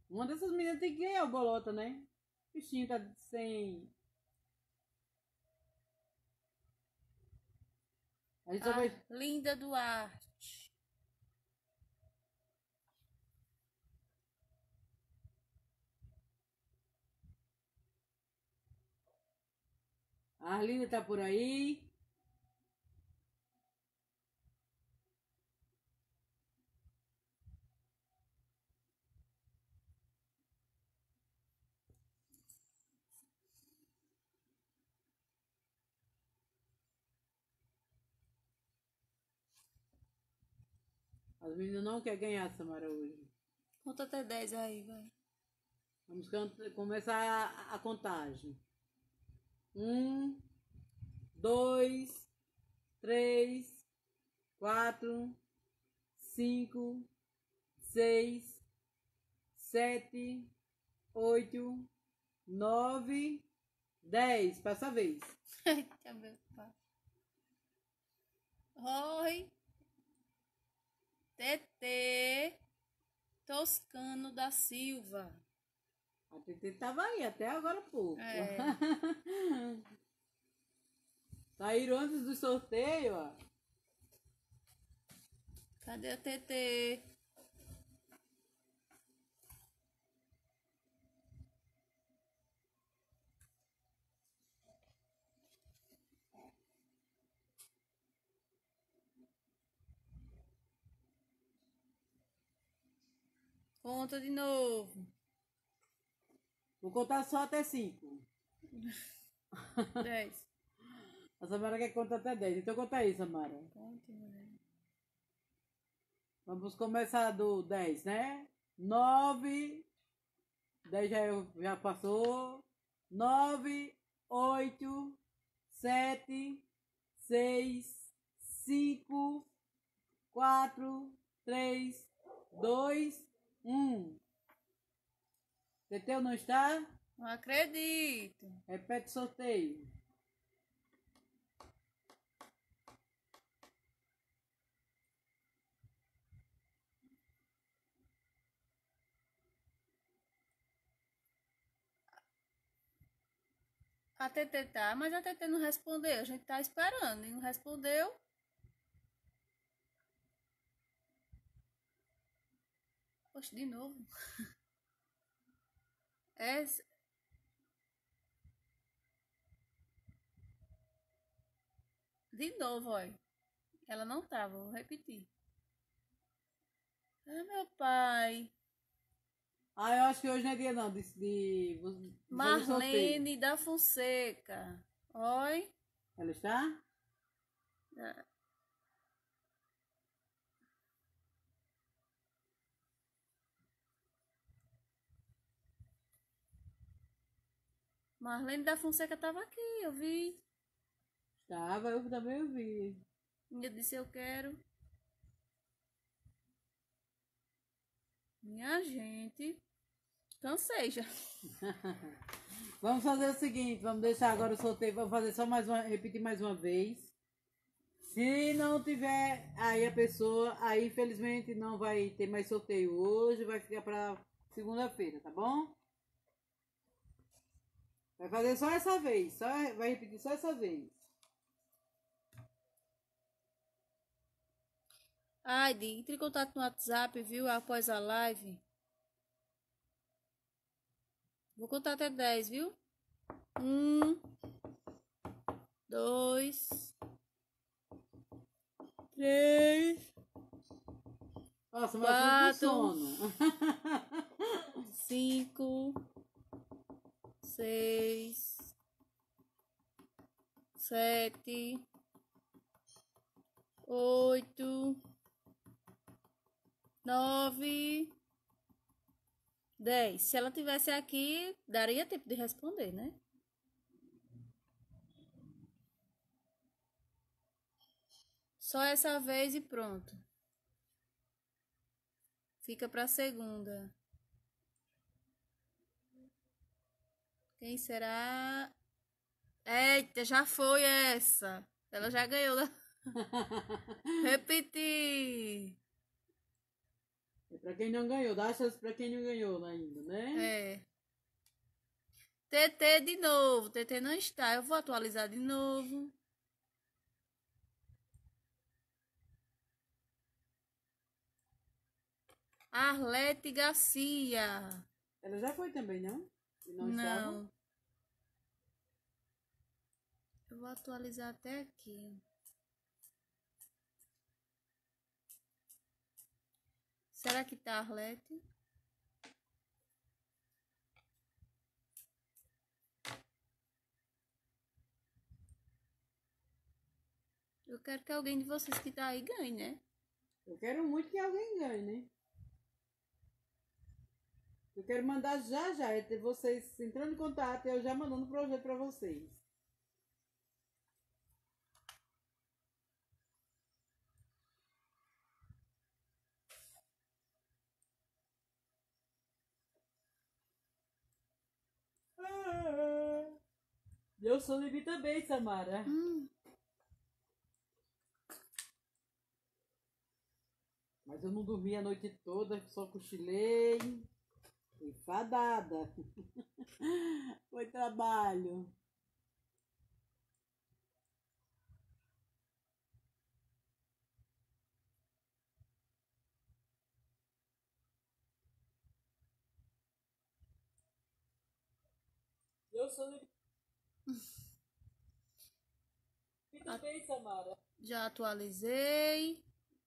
Uma dessas meninas tem que ganhar o bolota, né? O bichinho tá sem. A gente só vai. Ah, Linda Duarte. A Arlinda tá por aí. As meninas não querem ganhar, Samara, hoje. Conta até dez aí, vai. Vamos can- começar a, a contagem. Um, dois, três, quatro, cinco, seis, sete, oito, nove, dez. Passa a vez. Eita, meu pai. Oi. T T Toscano da Silva. A T T tava aí até agora há pouco. É. Saíram antes do sorteio, ó. Cadê a T T? Conta de novo. Vou contar só até cinco. dez. A Samara quer contar até dez. Então conta aí, Samara. Conta, mulher. Vamos começar do dez, né? nove. dez já, já passou. nove, oito, sete, seis, cinco, quatro, três, dois, um. Teteu não está? Não acredito. Repete o sorteio. A T T tá, mas a T T não respondeu. A gente tá esperando e não respondeu. Poxa, de novo. Essa... De novo, olha. Ela não tá, vou repetir. Ah, meu pai. Ah, eu acho que hoje não é dia não, de, de, de fazer sorteio. Marlene da Fonseca. Oi. Ela está? Ah, Marlene da Fonseca tava aqui, eu vi. Estava, eu também ouvi. Eu disse eu quero. Minha gente. Cansei já. Vamos fazer o seguinte, vamos deixar agora o sorteio, vamos fazer só mais uma, repetir mais uma vez. Se não tiver aí a pessoa, aí infelizmente não vai ter mais sorteio hoje, vai ficar para segunda-feira, tá bom? Vai fazer só essa vez, só, vai repetir só essa vez. Ai, Di, entre em contato no WhatsApp, viu? Após a live. Vou contar até dez, viu? Um, dois, três, Nossa, mas eu Quatro. tô com sono. cinco, seis, sete, oito, nove, dez. Se ela tivesse aqui, daria tempo de responder, né? Só essa vez e pronto. Fica para segunda. Quem será? Eita, já foi essa. Ela já ganhou. Repetir. É pra quem não ganhou, dá chance pra quem não ganhou ainda, né? É. T T de novo. T T não está. Eu vou atualizar de novo. Arlete Garcia. Ela já foi também, não? E não, Não. estava? Eu vou atualizar até aqui. Será que tá Arlete? Eu quero que alguém de vocês que tá aí ganhe, né? Eu quero muito que alguém ganhe, né? Eu quero mandar já já, é ter vocês entrando em contato e eu já mandando o projeto pra vocês. Ah, eu sou Livi também, Samara. Hum, Mas eu não dormi a noite toda, só cochilei. Fui fadada. Foi trabalho. Eu sou Livi também, Samara. já atualizei.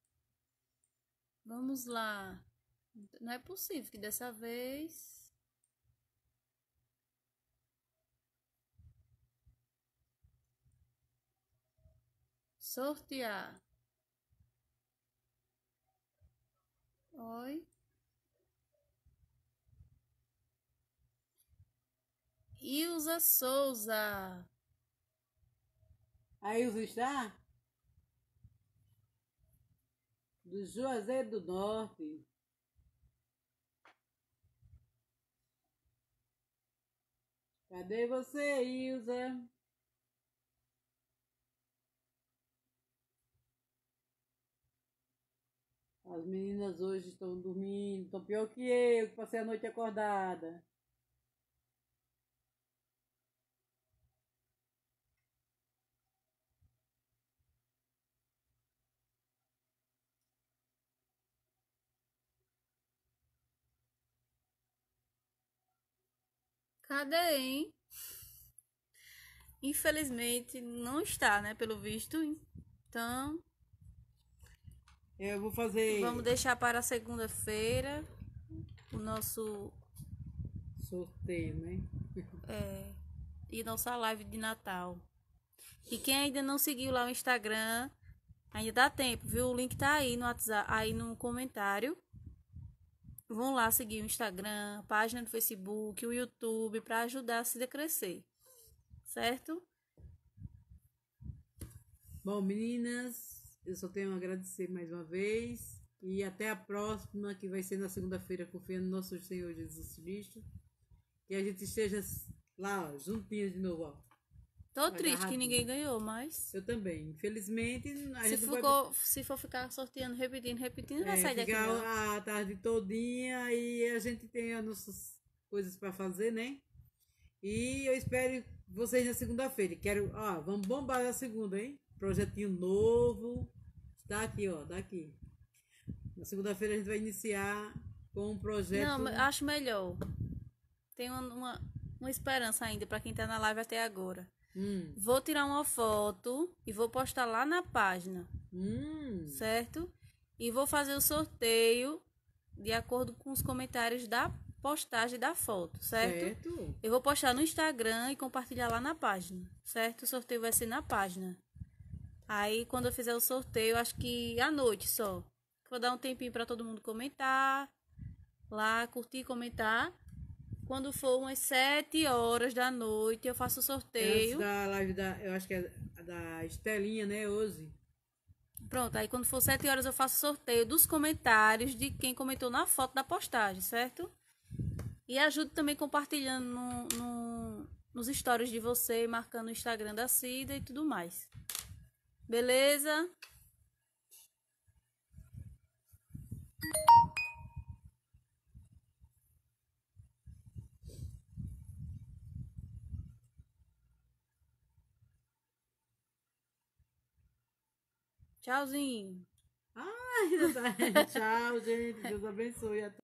Vamos lá. Não é possível que dessa vez... Sortear. Oi. Ilza Souza. Aí os está? Do Juazeiro do Norte. Cadê você, Ilza? As meninas hoje estão dormindo, estão pior que eu, que passei a noite acordada. Cadê, hein? Infelizmente não está, né? Pelo visto. Então, Eu vou fazer vamos deixar para segunda-feira o nosso sorteio, né? é, e nossa live de Natal. E quem ainda não seguiu lá o Instagram, ainda dá tempo, viu? O link tá aí no WhatsApp, aí no comentário. Vão lá seguir o Instagram, a página do Facebook, o YouTube, para ajudar a Cida a crescer. Certo? Bom, meninas, eu só tenho a agradecer mais uma vez. E até a próxima, que vai ser na segunda-feira, confiando no nosso Senhor Jesus Cristo. Que a gente esteja lá, ó, juntinhos de novo, ó. Tô triste que Agarradinho. ninguém ganhou, mas Eu também. Infelizmente, a se gente não for, se for ficar sorteando, repetindo, repetindo, vai É, sair daqui ficar não. a tarde todinha e a gente tem as nossas coisas para fazer, né? E eu espero vocês na segunda-feira. Quero, ó, vamos bombar na segunda, hein? Projetinho novo. Tá aqui, ó, daqui. Na segunda-feira a gente vai iniciar com um projeto. Não, mas acho melhor. Tem uma, uma, uma esperança ainda para quem tá na live até agora. Hum, Vou tirar uma foto e vou postar lá na página, hum, certo? E vou fazer o sorteio de acordo com os comentários da postagem da foto, certo? certo. Eu vou postar no Instagram e compartilhar lá na página, certo? O sorteio vai ser na página. Aí, quando eu fizer o sorteio, acho que à noite só. Vou dar um tempinho para todo mundo comentar lá, curtir, comentar. Quando for umas sete horas da noite, eu faço o É antes sorteio. da live da. Eu acho que é a da Estelinha, né, hoje? Pronto, aí quando for sete horas eu faço o sorteio dos comentários de quem comentou na foto da postagem, certo? E ajude também compartilhando no, no, nos stories de você, marcando o Instagram da Cida e tudo mais. Beleza? Tchauzinho. Tchau, gente. Deus abençoe.